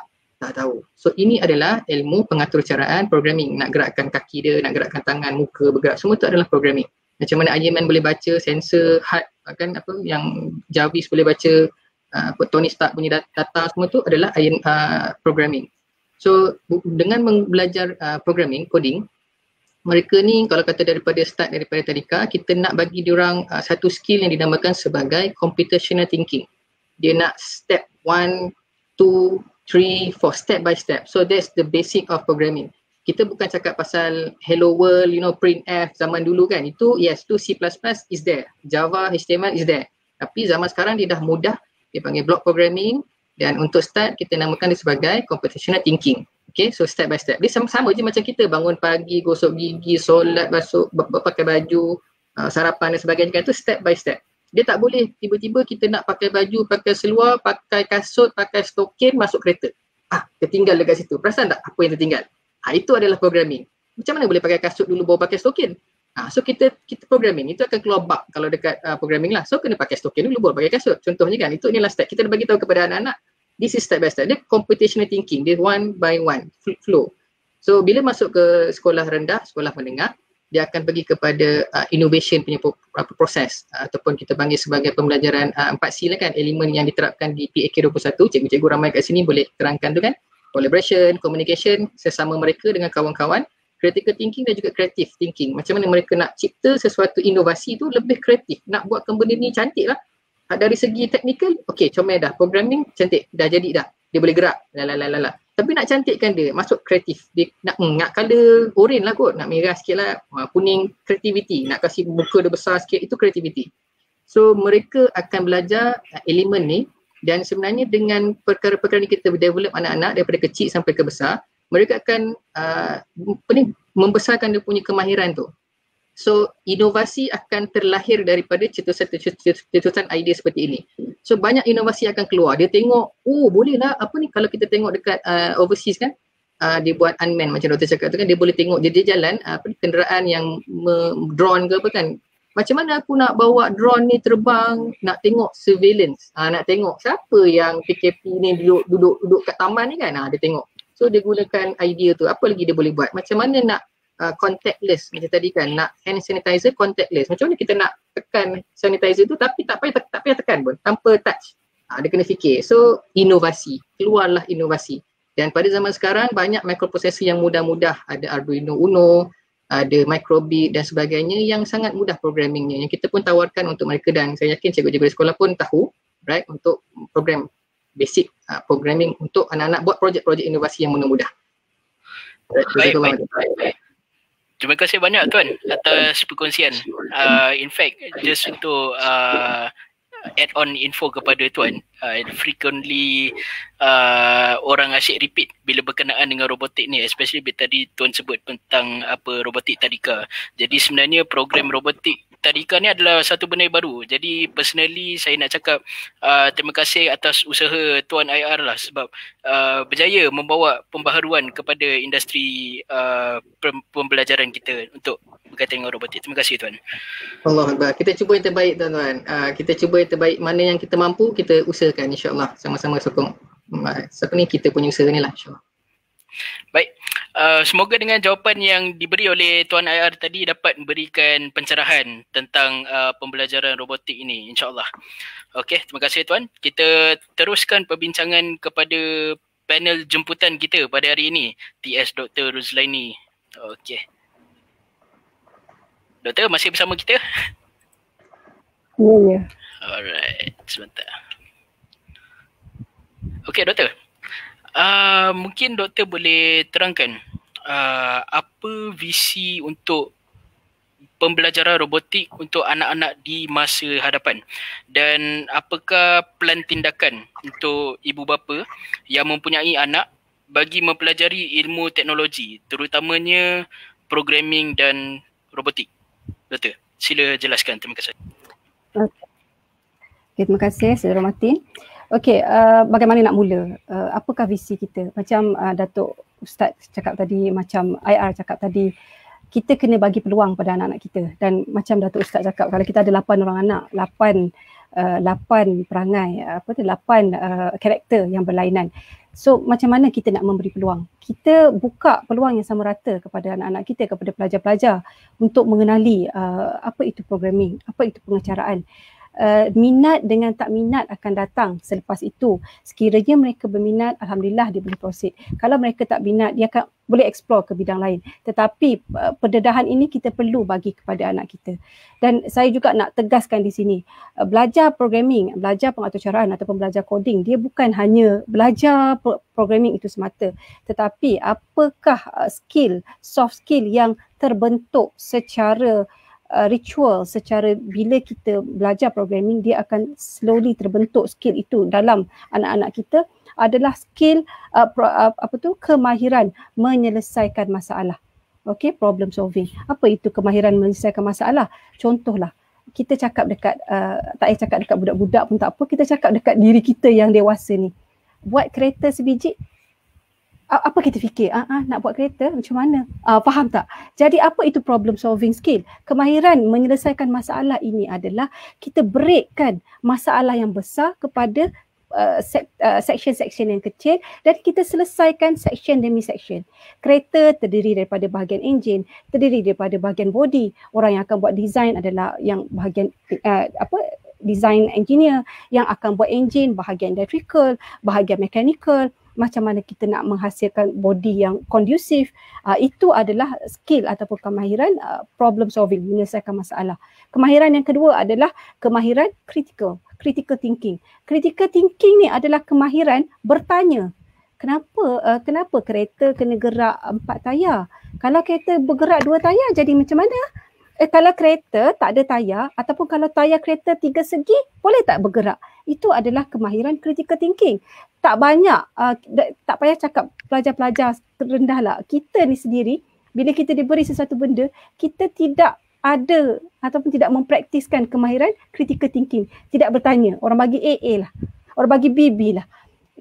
Speaker 3: Tak tahu. So ini adalah ilmu pengaturcaraan programming. Nak gerakkan kaki dia, nak gerakkan tangan, muka bergerak, semua tu adalah programming. Macam mana Iron Man boleh baca sensor, heart, kan apa yang Jarvis boleh baca, uh, Tony Stark punya data, semua tu adalah iron, uh, programming. So dengan belajar uh, programming, coding, mereka ni kalau kata daripada start daripada tadika, kita nak bagi diorang uh, satu skill yang dinamakan sebagai computational thinking. Dia nak step one, two, three, four, step by step. So that's the basic of programming. Kita bukan cakap pasal hello world, you know, printf zaman dulu kan. Itu yes, tu C plus plus is there. Java, H T M L is there. Tapi zaman sekarang dia dah mudah. Dia panggil block programming. Dan untuk start, kita namakan dia sebagai computational thinking. Okay, so step by step. Dia sama-sama je macam kita bangun pagi, gosok gigi, solat, basuh, pakai baju, uh, sarapan dan sebagainya kan. Itu step by step. Dia tak boleh tiba-tiba kita nak pakai baju, pakai seluar, pakai kasut, pakai stokin, masuk kereta. Ah, tertinggal dekat situ. Perasan tak apa yang tertinggal? Ha, itu adalah programming. Macam mana boleh pakai kasut dulu baru pakai stokin? Ha, so kita kita programming, itu akan keluar bug kalau dekat uh, programming lah. So kena pakai stokin dulu baru pakai kasut. Contohnya kan, itu inilah step. Kita dah bagi tahu kepada anak-anak, this is step by step. Dia computational thinking, dia one by one, flow. So bila masuk ke sekolah rendah, sekolah menengah, dia akan pergi kepada uh, innovation punya proses uh, ataupun kita panggil sebagai pembelajaran uh, empat C lah kan, elemen yang diterapkan di P A K dua puluh satu. Cikgu-cikgu ramai kat sini boleh terangkan tu kan. Collaboration, communication sesama mereka dengan kawan-kawan, critical thinking dan juga creative thinking. Macam mana mereka nak cipta sesuatu inovasi tu lebih kreatif. Nak buatkan benda ni cantik lah. Dari segi technical, okay, comel dah. Programming cantik, dah jadi dah. Dia boleh gerak. Lalalala. Tapi nak cantikkan dia, masuk kreatif. Dia nak, mm, nak colour orange lah kot. Nak merah sikit lah. Kuning, creativity. Nak kasih muka dia besar sikit, itu creativity. So mereka akan belajar elemen ni. Dan sebenarnya dengan perkara-perkara ni kita develop anak-anak daripada kecil sampai ke besar, mereka akan uh, ni, membesarkan dia punya kemahiran tu. So inovasi akan terlahir daripada cetusan-cetusan idea seperti ini. So banyak inovasi akan keluar. Dia tengok, oh boleh lah apa ni kalau kita tengok dekat uh, overseas kan, uh, dia buat unmanned macam doktor cakap tu kan, dia boleh tengok dia, dia jalan uh, apa ni, kenderaan yang drone ke apa kan. Macam mana aku nak bawa drone ni terbang, nak tengok surveillance, ha, nak tengok siapa yang P K P ni duduk duduk duduk kat taman ni kan, ha, dia tengok. So dia gunakan idea tu, apa lagi dia boleh buat, macam mana nak uh, contactless macam tadi kan, nak hand sanitizer contactless, macam mana kita nak tekan sanitizer tu tapi tak payah, tak payah tekan pun, tanpa touch. Ha, dia kena fikir, so inovasi, keluarlah inovasi. Dan pada zaman sekarang banyak microprocessor yang mudah-mudah, ada Arduino Uno, ada microbit dan sebagainya yang sangat mudah programmingnya, yang kita pun tawarkan untuk mereka dan saya yakin cikgu-cikgu di sekolah pun tahu, right, untuk program basic uh, programming untuk anak-anak buat projek-projek inovasi yang mudah-mudah. Right,
Speaker 1: baik, baik, baik, baik. Terima kasih banyak Tuan atas perkongsian. Uh, in fact, just untuk uh, add on info kepada Tuan, uh, frequently uh, orang asyik repeat bila berkenaan dengan robotik ni, especially bila tadi Tuan sebut tentang apa robotik tadika. Jadi sebenarnya program robotik tadika ni adalah satu benda yang baru. Jadi personally saya nak cakap uh, terima kasih atas usaha Tuan I R lah, sebab uh, berjaya membawa pembaharuan kepada industri uh, pembelajaran kita untuk berkaitan dengan robotik. Terima kasih Tuan.
Speaker 3: Allah Akbar. Kita cuba yang terbaik tuan-tuan. Uh, kita cuba yang terbaik, mana yang kita mampu kita usahakan, insya-Allah. Sama-sama sokong. Uh, siapa ni kita punya usaha ni lah, insya-Allah.
Speaker 1: Baik, uh, semoga dengan jawapan yang diberi oleh Tuan I R tadi dapat memberikan pencerahan tentang uh, pembelajaran robotik ini, insya-Allah. Okey, terima kasih Tuan. Kita teruskan perbincangan kepada panel jemputan kita pada hari ini, T S Doktor Ruzlaini. Okey. Doktor masih bersama kita?
Speaker 4: Ya, ya.
Speaker 1: Alright, sebentar. Okey Doktor. Uh, mungkin doktor boleh terangkan uh, apa visi untuk pembelajaran robotik untuk anak-anak di masa hadapan, dan apakah plan tindakan untuk ibu bapa yang mempunyai anak bagi mempelajari ilmu teknologi, terutamanya programming dan robotik. Doktor, sila jelaskan. Terima kasih.
Speaker 4: Okay, terima kasih Saudara Martin. Okey, uh, bagaimana nak mula? Uh, apakah visi kita? Macam uh, Datuk Ustaz cakap tadi, macam I R cakap tadi, kita kena bagi peluang pada anak-anak kita. Dan macam Datuk Ustaz cakap, kalau kita ada lapan orang anak, lapan uh, lapan perangai, uh, apa tu, lapan uh, karakter yang berlainan. So macam mana kita nak memberi peluang? Kita buka peluang yang sama rata kepada anak-anak kita, kepada pelajar-pelajar untuk mengenali uh, apa itu programming, apa itu pengecaraan. Uh, minat dengan tak minat akan datang selepas itu. Sekiranya mereka berminat, alhamdulillah dia boleh proceed. Kalau mereka tak minat, dia akan boleh explore ke bidang lain. Tetapi uh, pendedahan ini kita perlu bagi kepada anak kita. Dan saya juga nak tegaskan di sini, uh, belajar programming, belajar pengaturcaraan ataupun belajar coding, dia bukan hanya belajar pro- programming itu semata, tetapi apakah uh, skill, soft skill yang terbentuk secara Uh, ritual, secara bila kita belajar programming, dia akan slowly terbentuk skill itu dalam anak-anak kita, adalah skill uh, pro, uh, apa tu kemahiran menyelesaikan masalah. Okay, problem solving. Apa itu kemahiran menyelesaikan masalah? Contohlah, kita cakap dekat uh, tak payah cakap dekat budak-budak pun tak apa, kita cakap dekat diri kita yang dewasa ni. Buat kereta sebiji, apa kita fikir? Ah, ah, nak buat kereta macam mana? Ah, faham tak? Jadi apa itu problem solving skill? Kemahiran menyelesaikan masalah ini adalah kita breakkan masalah yang besar kepada uh, sek, uh, section-section yang kecil dan kita selesaikan section demi section. Kereta terdiri daripada bahagian enjin, terdiri daripada bahagian body. Orang yang akan buat design adalah yang bahagian uh, apa design engineer, yang akan buat enjin bahagian electrical, bahagian mechanical. Macam mana kita nak menghasilkan body yang kondusif, uh, itu adalah skill ataupun kemahiran uh, problem solving, menyelesaikan masalah. Kemahiran yang kedua adalah kemahiran critical, critical thinking. Critical thinking ni adalah kemahiran bertanya. Kenapa uh, kenapa kereta kena gerak empat tayar? Kalau kereta bergerak dua tayar jadi macam mana? Eh, kalau kereta tak ada tayar ataupun kalau tayar kereta tiga segi, boleh tak bergerak? Itu adalah kemahiran critical thinking. Tak banyak, uh, tak payah cakap pelajar-pelajar rendah lah. Kita ni sendiri, bila kita diberi sesuatu benda, kita tidak ada ataupun tidak mempraktiskan kemahiran critical thinking. Tidak bertanya. Orang bagi A, A lah. Orang bagi B, B lah.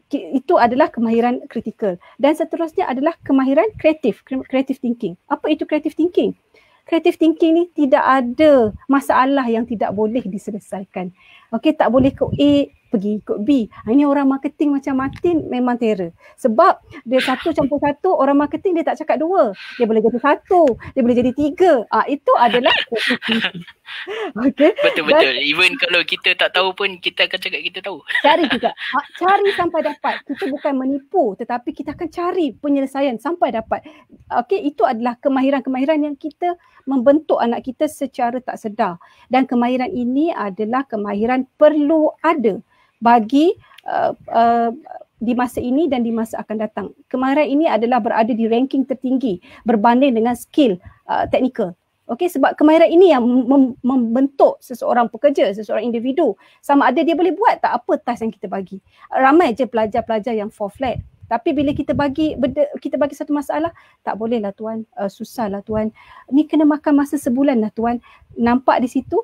Speaker 4: Itu adalah kemahiran critical. Dan seterusnya adalah kemahiran kreatif, creative thinking. Apa itu creative thinking? Creative thinking ni tidak ada masalah yang tidak boleh diselesaikan. Okey, tak boleh ikut A, pergi ikut B. Ha, ini orang marketing macam Martin memang terror. Sebab dia satu campur satu, orang marketing dia tak cakap dua. Dia boleh jadi satu, dia boleh jadi tiga. Ah, itu adalah creative thinking. Okay.
Speaker 1: Betul-betul. Even kalau kita tak tahu pun, kita akan cakap kita tahu.
Speaker 4: Cari juga. Ha, cari sampai dapat. Kita bukan menipu, tetapi kita akan cari penyelesaian sampai dapat. Okey, itu adalah kemahiran-kemahiran yang kita membentuk anak kita secara tak sedar. Dan kemahiran ini adalah kemahiran perlu ada bagi uh, uh, di masa ini dan di masa akan datang. Kemahiran ini adalah berada di ranking tertinggi berbanding dengan skill uh, teknikal. Okey, sebab kemahiran ini yang mem- membentuk seseorang pekerja, seseorang individu. Sama ada dia boleh buat tak apa task yang kita bagi. Ramai je pelajar-pelajar yang fall flat. Tapi bila kita bagi kita bagi satu masalah, tak boleh lah tuan, uh, susah lah tuan. Ni kena makan masa sebulan lah tuan. Nampak di situ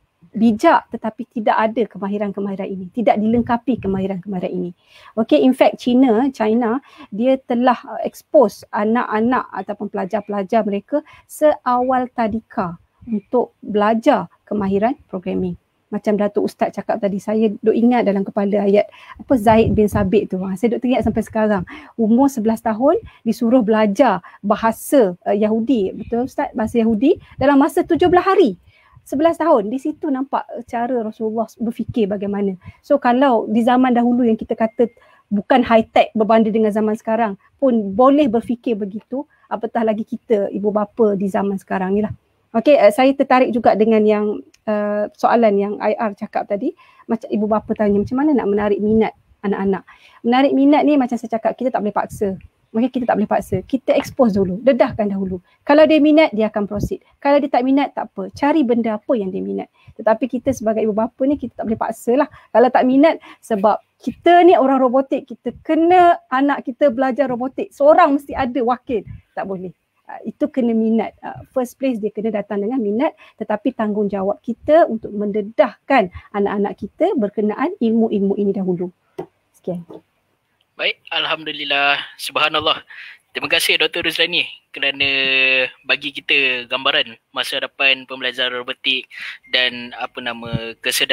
Speaker 4: bijak tetapi tidak ada kemahiran-kemahiran ini. Tidak dilengkapi kemahiran-kemahiran ini. Okay, in fact China, China dia telah uh, expose anak-anak ataupun pelajar-pelajar mereka seawal tadika untuk belajar kemahiran programming. Macam Datuk Ustaz cakap tadi, saya duk ingat dalam kepala ayat apa Zaid bin Sabit tu. Ha, saya duk teringat sampai sekarang. Umur sebelas tahun disuruh belajar bahasa uh, Yahudi. Betul Ustaz? Bahasa Yahudi dalam masa tujuh belas hari. sebelas tahun. Di situ nampak cara Rasulullah berfikir bagaimana. So kalau di zaman dahulu yang kita kata bukan high tech berbanding dengan zaman sekarang pun boleh berfikir begitu, apatah lagi kita ibu bapa di zaman sekarang ni lah. Okey, uh, saya tertarik juga dengan yang uh, soalan yang I R cakap tadi. Macam ibu bapa tanya macam mana nak menarik minat anak-anak. Menarik minat ni macam saya cakap, kita tak boleh paksa. Okey, kita tak boleh paksa. Kita expose dulu, dedahkan dahulu. Kalau dia minat, dia akan proceed. Kalau dia tak minat, tak apa. Cari benda apa yang dia minat. Tetapi kita sebagai ibu bapa ni, kita tak boleh paksa lah. Kalau tak minat, sebab kita ni orang robotik, kita kena anak kita belajar robotik. Seorang mesti ada wakil. Tak boleh. Uh, itu kena minat. Uh, first place dia kena datang dengan minat, tetapi tanggungjawab kita untuk mendedahkan anak-anak kita berkenaan ilmu-ilmu ini dahulu. Sekian.
Speaker 1: Baik, Alhamdulillah, Subhanallah. Terima kasih Doktor Ruzlani kerana bagi kita gambaran masa depan pembelajaran robotik dan apa nama kesedaran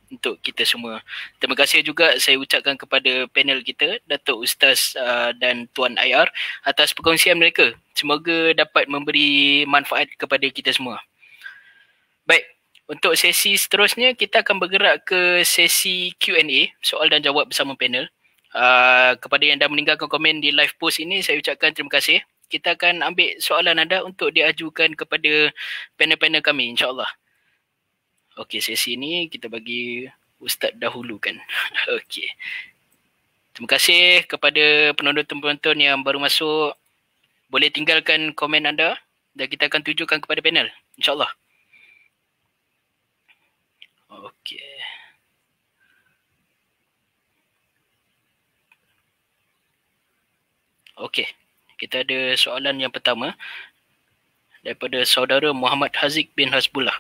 Speaker 1: untuk kita semua. Terima kasih juga saya ucapkan kepada panel kita, Datuk Ustaz uh, dan Tuan I R atas perkongsian mereka. Semoga dapat memberi manfaat kepada kita semua. Baik, untuk sesi seterusnya kita akan bergerak ke sesi Q and A, soal dan jawab bersama panel. Uh, kepada yang dah meninggalkan komen di live post ini, saya ucapkan terima kasih. Kita akan ambil soalan anda untuk diajukan kepada panel-panel kami, insyaAllah. Okey, sesi ini kita bagi Ustaz dahulukan. Okey. Terima kasih kepada penonton-penonton yang baru masuk. Boleh tinggalkan komen anda dan kita akan tujukan kepada panel, insyaAllah. Okey. Okey. Kita ada soalan yang pertama daripada saudara Muhammad Haziq bin Hasbullah.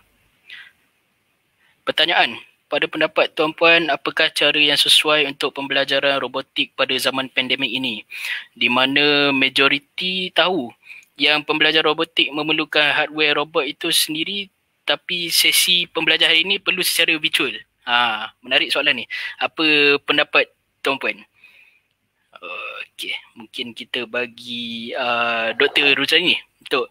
Speaker 1: Pertanyaan, pada pendapat tuan-puan, apakah cara yang sesuai untuk pembelajaran robotik pada zaman pandemik ini? Di mana majoriti tahu yang pembelajaran robotik memerlukan hardware robot itu sendiri, tapi sesi pembelajaran ini perlu secara virtual. Ha, menarik soalan ni. Apa pendapat tuan-puan? Okey, mungkin kita bagi uh, Doktor Ruzani untuk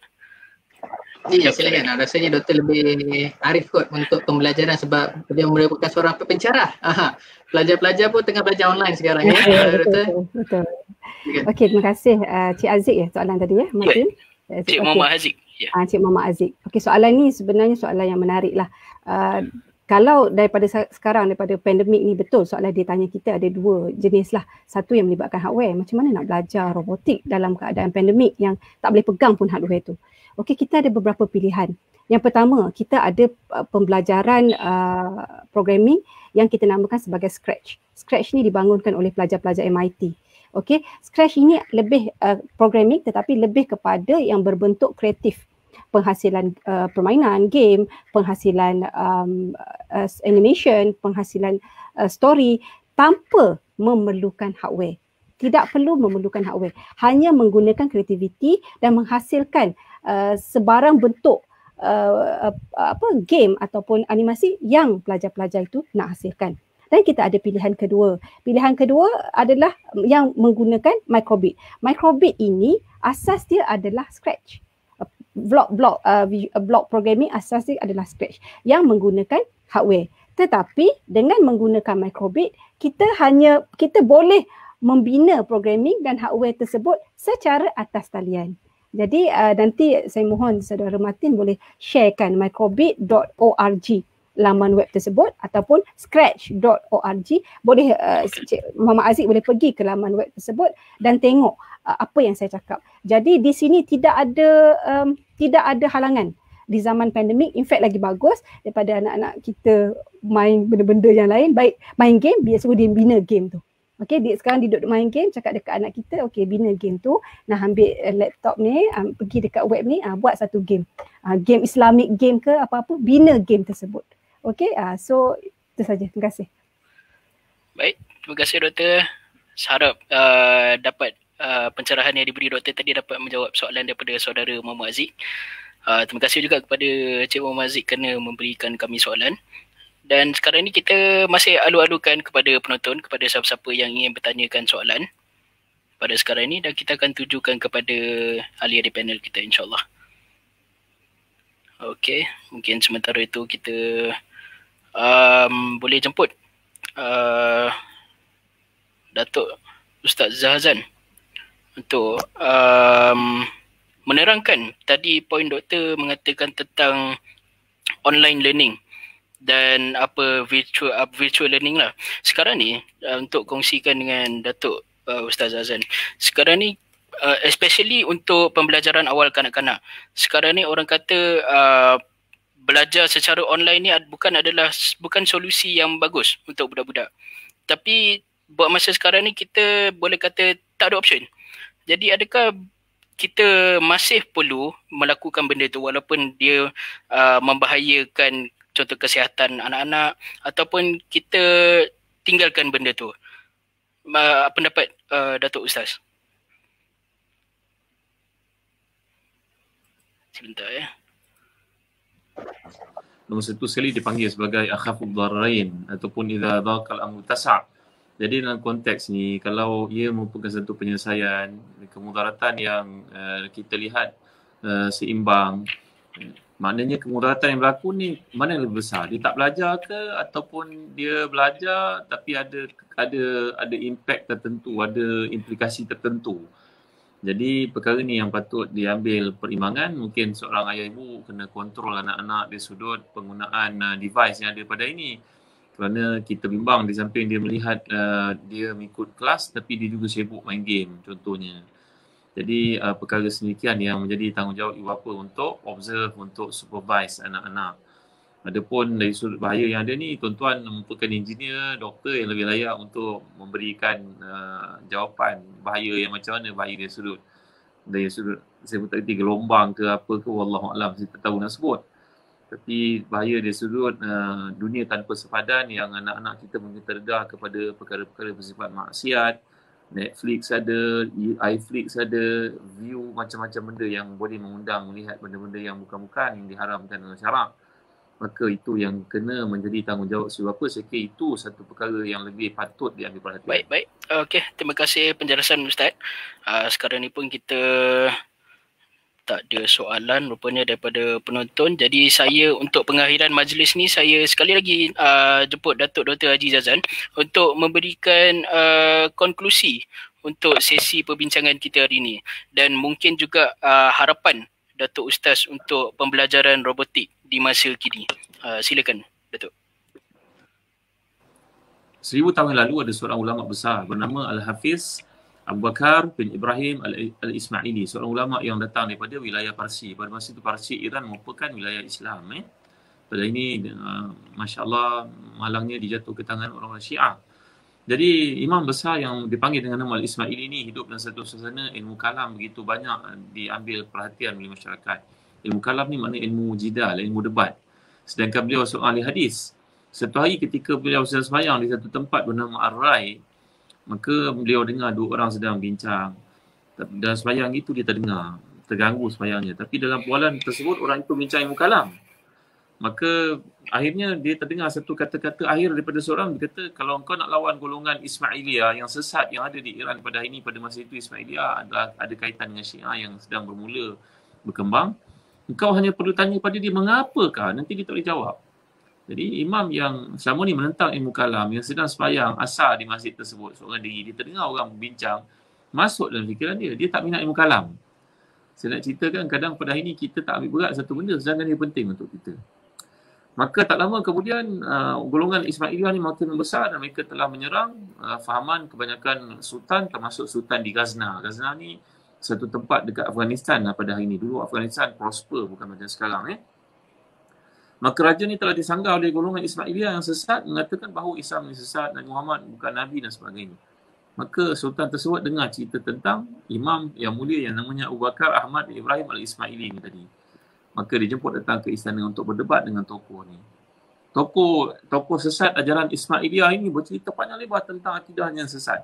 Speaker 3: Ya, silakan. Rasanya doktor lebih arif kot untuk pembelajaran sebab dia merupakan seorang pencerah. Aha. Pelajar-pelajar pun tengah belajar online sekarang ya.
Speaker 4: Ya, betul, betul. Okey, terima kasih uh, Cik Aziz ya soalan tadi ya, Martin.
Speaker 1: Ya. Cik okay. Muhammad Aziz. Ya.
Speaker 4: Uh, Cik Muhammad Aziz. Okey, soalan ni sebenarnya soalan yang menarik lah. Uh, kalau daripada sekarang, daripada pandemik ni, betul soalan dia tanya kita ada dua jenis lah. Satu yang melibatkan hardware. Macam mana nak belajar robotik dalam keadaan pandemik yang tak boleh pegang pun hardware tu. Okey, kita ada beberapa pilihan. Yang pertama, kita ada uh, pembelajaran uh, programming yang kita namakan sebagai Scratch. Scratch ni dibangunkan oleh pelajar-pelajar M I T. Okey, Scratch ini lebih uh, programming tetapi lebih kepada yang berbentuk kreatif. Penghasilan uh, permainan, game, penghasilan um, uh, animation, penghasilan uh, story tanpa memerlukan hardware. Tidak perlu memerlukan hardware. Hanya menggunakan kreativiti dan menghasilkan uh, sebarang bentuk uh, uh, apa game ataupun animasi yang pelajar-pelajar itu nak hasilkan. Dan kita ada pilihan kedua. Pilihan kedua adalah yang menggunakan microbit. Microbit ini asas dia adalah Scratch. Block-block uh, block programming asas dia adalah Scratch yang menggunakan hardware. Tetapi dengan menggunakan microbit, kita hanya kita boleh membina programming dan hardware tersebut secara atas talian. Jadi uh, nanti saya mohon saudara Martin boleh sharekan microbit dot org laman web tersebut ataupun scratch dot org. Boleh uh, Cik Muhammad Aziz boleh pergi ke laman web tersebut dan tengok uh, apa yang saya cakap. Jadi di sini tidak ada um, tidak ada halangan di zaman pandemik. In fact lagi bagus daripada anak-anak kita main benda-benda yang lain. Baik main game, biar suruh dia bina game tu. Okey, dia sekarang dia duduk main game, cakap dekat anak kita, okey bina game tu. Nah, ambil uh, laptop ni, um, pergi dekat web ni, uh, buat satu game. Uh, game Islamic game ke apa-apa, bina game tersebut. Okey, uh, so itu saja. Terima kasih.
Speaker 1: Baik, terima kasih doktor. Harap uh, dapat uh, pencerahan yang diberi doktor tadi dapat menjawab soalan daripada saudara Muhammad Aziz. Uh, terima kasih juga kepada Cik Muhammad Aziz kerana memberikan kami soalan. Dan sekarang ni kita masih alu-alukan kepada penonton, kepada siapa-siapa yang ingin bertanyakan soalan pada sekarang ni, dan kita akan tujukan kepada ahli-ahli panel kita insyaAllah. Okey, mungkin sementara itu kita um, boleh jemput uh, Datuk Ustaz Zahazan untuk um, menerangkan tadi poin doktor mengatakan tentang online learning dan apa virtual uh, virtual learning lah. Sekarang ni uh, untuk kongsikan dengan Datuk uh, Ustaz Azan. Sekarang ni uh, especially untuk pembelajaran awal kanak-kanak. Sekarang ni orang kata uh, belajar secara online ni bukan adalah bukan solusi yang bagus untuk budak-budak. Tapi buat masa sekarang ni kita boleh kata tak ada option. Jadi adakah kita masih perlu melakukan benda tu walaupun dia uh, membahayakan contoh kesihatan anak-anak ataupun kita tinggalkan benda tu? Uh, pendapat uh, Datuk Ustaz? Sebentar ya.
Speaker 2: Nombor satu sekali dipanggil sebagai akhafud dararain ataupun idza dhaqal amru tasa'. Jadi dalam konteks ni, kalau ia merupakan satu penyelesaian kemudaratan yang uh, kita lihat uh, seimbang, maknanya kemudaratan yang berlaku ni mana yang lebih besar? Dia tak belajar ke ataupun dia belajar tapi ada ada ada impact tertentu, ada implikasi tertentu. Jadi perkara ni yang patut diambil perimbangan. Mungkin seorang ayah ibu kena kontrol anak-anak dari sudut penggunaan uh, device yang ada pada ini. Kerana kita bimbang di samping dia melihat uh, dia mengikut kelas tapi dia juga sibuk main game contohnya. Jadi uh, perkara sedemikian yang menjadi tanggungjawab ibu bapa untuk observe, untuk supervise anak-anak. Adapun dari sudut bahaya yang ada ni, tuan-tuan merupakan engineer, doktor yang lebih layak untuk memberikan uh, jawapan bahaya yang macam mana bahaya dari sudut. Dari sudut, saya pun tak kerti gelombang ke apa ke, wallahualam, saya tak tahu nak sebut. Tapi bahaya dari sudut uh, dunia tanpa sepadan yang anak-anak kita mungkin terdedah kepada perkara-perkara bersifat maksiat. Netflix ada, iFlix ada, view macam-macam benda yang boleh mengundang melihat benda-benda yang bukan-bukan yang diharamkan dalam syarak. Maka itu yang kena menjadi tanggungjawab si bapa. Saya kira itu satu perkara yang lebih patut diambil perhatian.
Speaker 1: Baik, baik. Okey, terima kasih penjelasan Ustaz. Uh, sekarang ni pun kita tak ada soalan rupanya daripada penonton. Jadi saya untuk pengakhiran majlis ni, saya sekali lagi uh, jemput Datuk Doktor Haji Zazan untuk memberikan uh, konklusi untuk sesi perbincangan kita hari ini. Dan mungkin juga uh, harapan Datuk Ustaz untuk pembelajaran robotik di masa kini. Uh, silakan Datuk.
Speaker 2: Seribu tahun lalu ada seorang ulama besar bernama Al-Hafiz Abu Bakar bin Ibrahim Al-Ismaili, seorang ulama yang datang daripada wilayah Parsi. Pada masa itu Parsi Iran merupakan wilayah Islam. Eh. Pada ini, uh, Masya Allah, malangnya dijatuh ke tangan orang-orang Syiah. Jadi imam besar yang dipanggil dengan nama Al-Ismaili ini hidup dalam satu suasana ilmu kalam begitu banyak diambil perhatian oleh masyarakat. Ilmu kalam ni maknanya ilmu jidal, ilmu debat. Sedangkan beliau seorang ahli hadis. Satu hari ketika beliau sedang sembahyang di satu tempat bernama Ar-Rai, maka beliau dengar dua orang sedang bincang. Dalam sembahyang itu dia terdengar, terganggu sembahyangnya. Tapi dalam bualan tersebut orang itu bincang ilmu kalam. Maka akhirnya dia terdengar satu kata-kata akhir daripada seorang. Dia kata, kalau engkau nak lawan golongan Ismailiyah yang sesat yang ada di Iran pada hari ini, pada masa itu Ismailiyah adalah ada kaitan dengan Syiah yang sedang bermula berkembang. Engkau hanya perlu tanya pada dia mengapakah, nanti dia tak boleh jawab. Jadi imam yang selama ni menentang ilmu kalam, yang sedang sembahyang asar di masjid tersebut, seorang diri, dia terdengar orang berbincang, masuk dalam fikiran dia, dia tak minat ilmu kalam. Saya nak ceritakan kadang pada hari ini kita tak ambil berat satu benda sedangkan dia penting untuk kita. Maka tak lama kemudian uh, golongan Ismailiyah ni makin membesar dan mereka telah menyerang uh, fahaman kebanyakan sultan, termasuk sultan di Ghazna. Ghazna ni satu tempat dekat Afghanistan lah pada hari ini. Dulu Afghanistan prosper, bukan macam sekarang. Eh. Maka raja ni telah disanggah oleh golongan Ismailiyah yang sesat, mengatakan bahawa Islam ni sesat, Nabi Muhammad bukan Nabi dan sebagainya. Maka sultan tersebut dengar cerita tentang imam yang mulia yang namanya Abu Bakar Ahmad bin Ibrahim Al-Ismaili ni tadi. Maka dia jemput datang ke istana untuk berdebat dengan tokoh ni. Tokoh tokoh sesat ajaran Ismailiyah ini bercerita panjang lebar tentang akidah yang sesat.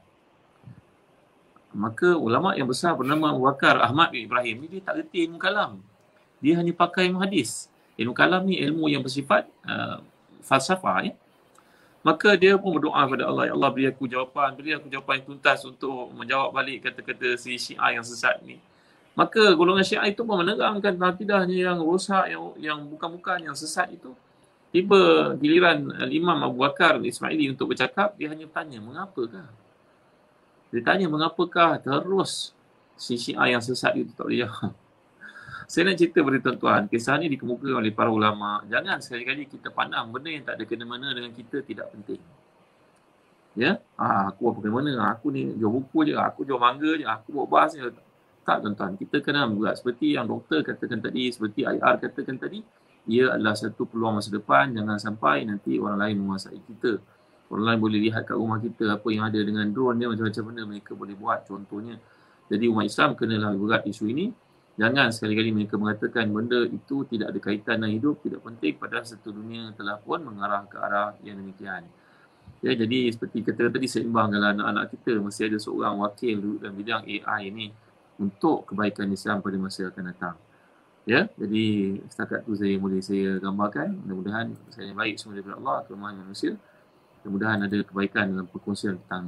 Speaker 2: Maka ulama yang besar bernama Abu Bakar Ahmad bin Ibrahim ni dia tak reti ilmu kalam. Dia hanya pakai ilmu hadis. Ilmu kalam ni ilmu yang bersifat uh, falsafah. Ya? Maka dia pun berdoa kepada Allah, ya Allah beri aku jawapan, beri aku jawapan yang tuntas untuk menjawab balik kata-kata si Syiah yang sesat ni. Maka golongan Syiah itu pun menerangkan akidahnya yang rosak, yang, yang bukan-bukan, yang sesat itu. Tiba giliran Imam Abu Bakar Ismaili untuk bercakap, dia hanya tanya, mengapakah? Dia tanya, mengapakah? Terus si Syiah yang sesat itu tak boleh jawab. Saya nak cerita kepada tuan-tuan, kisah ni dikemukakan oleh para ulama. Jangan sekali-kali kita pandang benda yang tak ada kena-mena dengan kita tidak penting. Ya, ah, aku apa kena-mena? Aku ni jual buku je, aku jual mangga je, aku buat bahas je. Tak tuan-tuan, kita kena buat seperti yang doktor katakan tadi, seperti I R katakan tadi, ia adalah satu peluang masa depan. Jangan sampai nanti orang lain menguasai kita. Orang lain boleh lihat kat rumah kita apa yang ada dengan drone dia, macam-macam benda mereka boleh buat contohnya. Jadi umat Islam kenalah berat isu ini. Jangan sekali-kali mereka mengatakan benda itu tidak ada kaitan dengan hidup, tidak penting, padahal satu dunia telah pun mengarah ke arah yang demikian. Ya, jadi seperti kata tadi, seimbang dalam anak-anak kita, mesti ada seorang wakil dalam bidang A I ini untuk kebaikan Islam pada masa akan datang. Ya, jadi setakat tu saya boleh saya gambarkan. Mudah-mudahan saya baik semua daripada Allah, kelemahan manusia. Mudah-mudahan ada kebaikan dalam perkongsian petang.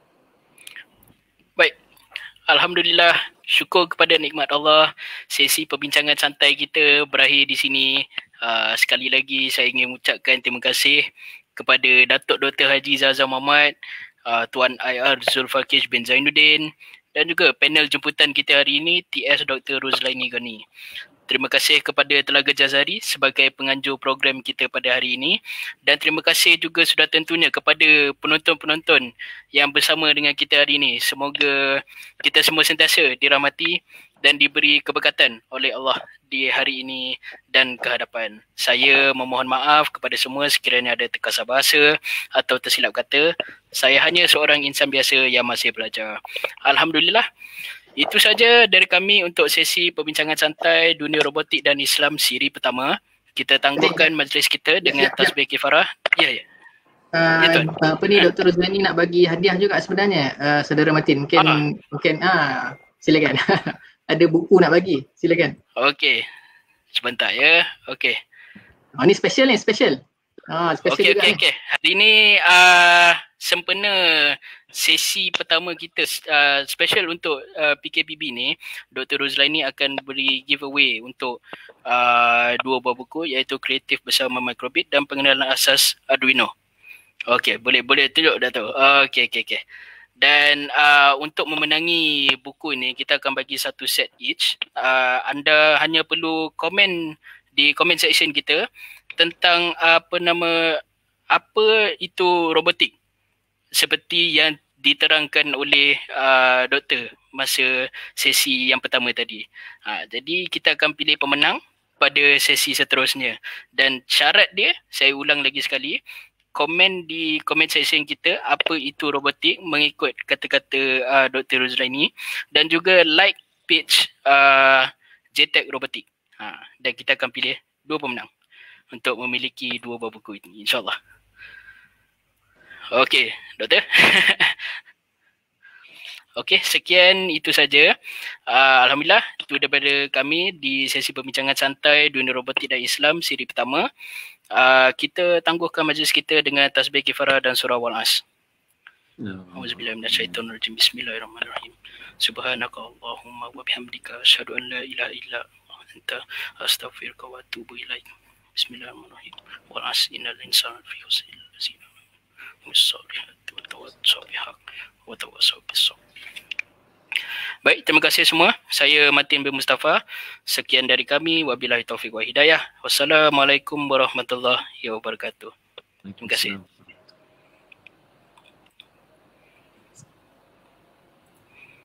Speaker 1: Baik. Alhamdulillah, syukur kepada nikmat Allah. Sesi perbincangan santai kita berakhir di sini. Uh, sekali lagi saya ingin mengucapkan terima kasih kepada Datuk Doktor Haji Zazan Muhammad, uh, Tuan I R Zulfaqis bin Zainuddin dan juga panel jemputan kita hari ini T S Doktor Ruzlaini Ghani. Terima kasih kepada Telaga Jazari sebagai penganjur program kita pada hari ini dan terima kasih juga sudah tentunya kepada penonton-penonton yang bersama dengan kita hari ini. Semoga kita semua sentiasa dirahmati dan diberi keberkatan oleh Allah di hari ini dan ke hadapan. Saya memohon maaf kepada semua sekiranya ada terkasar bahasa atau tersilap kata. Saya hanya seorang insan biasa yang masih belajar. Alhamdulillah. Itu saja dari kami untuk sesi perbincangan santai Dunia Robotik dan Islam siri pertama. Kita tangguhkan majlis kita dengan
Speaker 3: ya, ya.
Speaker 1: tasbih kifarah. Ya, ya.
Speaker 3: Uh,
Speaker 1: ya
Speaker 3: apa ni Doktor Ruzlaini nak bagi hadiah juga sebenarnya, uh, Saudara Martin. Mungkin,
Speaker 1: ah.
Speaker 3: mungkin ah, silakan. Ada buku nak bagi, silakan.
Speaker 1: Okey. Sebentar ya. Okey.
Speaker 3: Oh, ni special ni, special. Ah, special
Speaker 1: okay,
Speaker 3: juga
Speaker 1: okay,
Speaker 3: ni.
Speaker 1: okay. Hari ni uh, sempena sesi pertama kita uh, special untuk uh, P K P B ni, Doktor Ruzlaini akan beri giveaway untuk uh, dua buah buku iaitu Kreatif Bersama Microbit dan Pengenalan Asas Arduino. Okey, boleh boleh tunjuk Dato'. Okey, okey, okey. Dan uh, untuk memenangi buku ni kita akan bagi satu set each. Uh, anda hanya perlu komen di comment section kita tentang apa nama apa itu robotik seperti yang diterangkan oleh uh, doktor masa sesi yang pertama tadi. Ha, jadi kita akan pilih pemenang pada sesi seterusnya dan syarat dia, saya ulang lagi sekali, komen di comment section kita apa itu robotik mengikut kata-kata uh, Doktor Ruzlaini dan juga like page uh, J T E C Robotik. Ha, dan kita akan pilih dua pemenang untuk memiliki dua buah buku ini, insyaAllah. Okey, Doktor. Okey, sekian itu saja. Uh, Alhamdulillah, itu daripada kami di sesi perbincangan santai Dunia Robotik dan Islam siri pertama. Uh, kita tangguhkan majlis kita dengan tasbih kifarah dan surah Wal-As. Auzubillahi minasyaitonirrajim. Bismillahirrahmanirrahim. Subhanaka Allahumma wa bihamdika asyhadu an la ilaha illa anta astaghfiruka wa atubu ilaik. Bismillahirrahmanirrahim. Wal-'asri innal insana lafi khusr illa allazina amanu was-solihati wa tawassaw bihaq wa tawassaw bis-sabr. Baik, terima kasih semua. Saya Martin bin Mustafa. Sekian dari kami. Wabillahi taufiq wa hidayah. Wassalamualaikum warahmatullahi wabarakatuh. Terima kasih.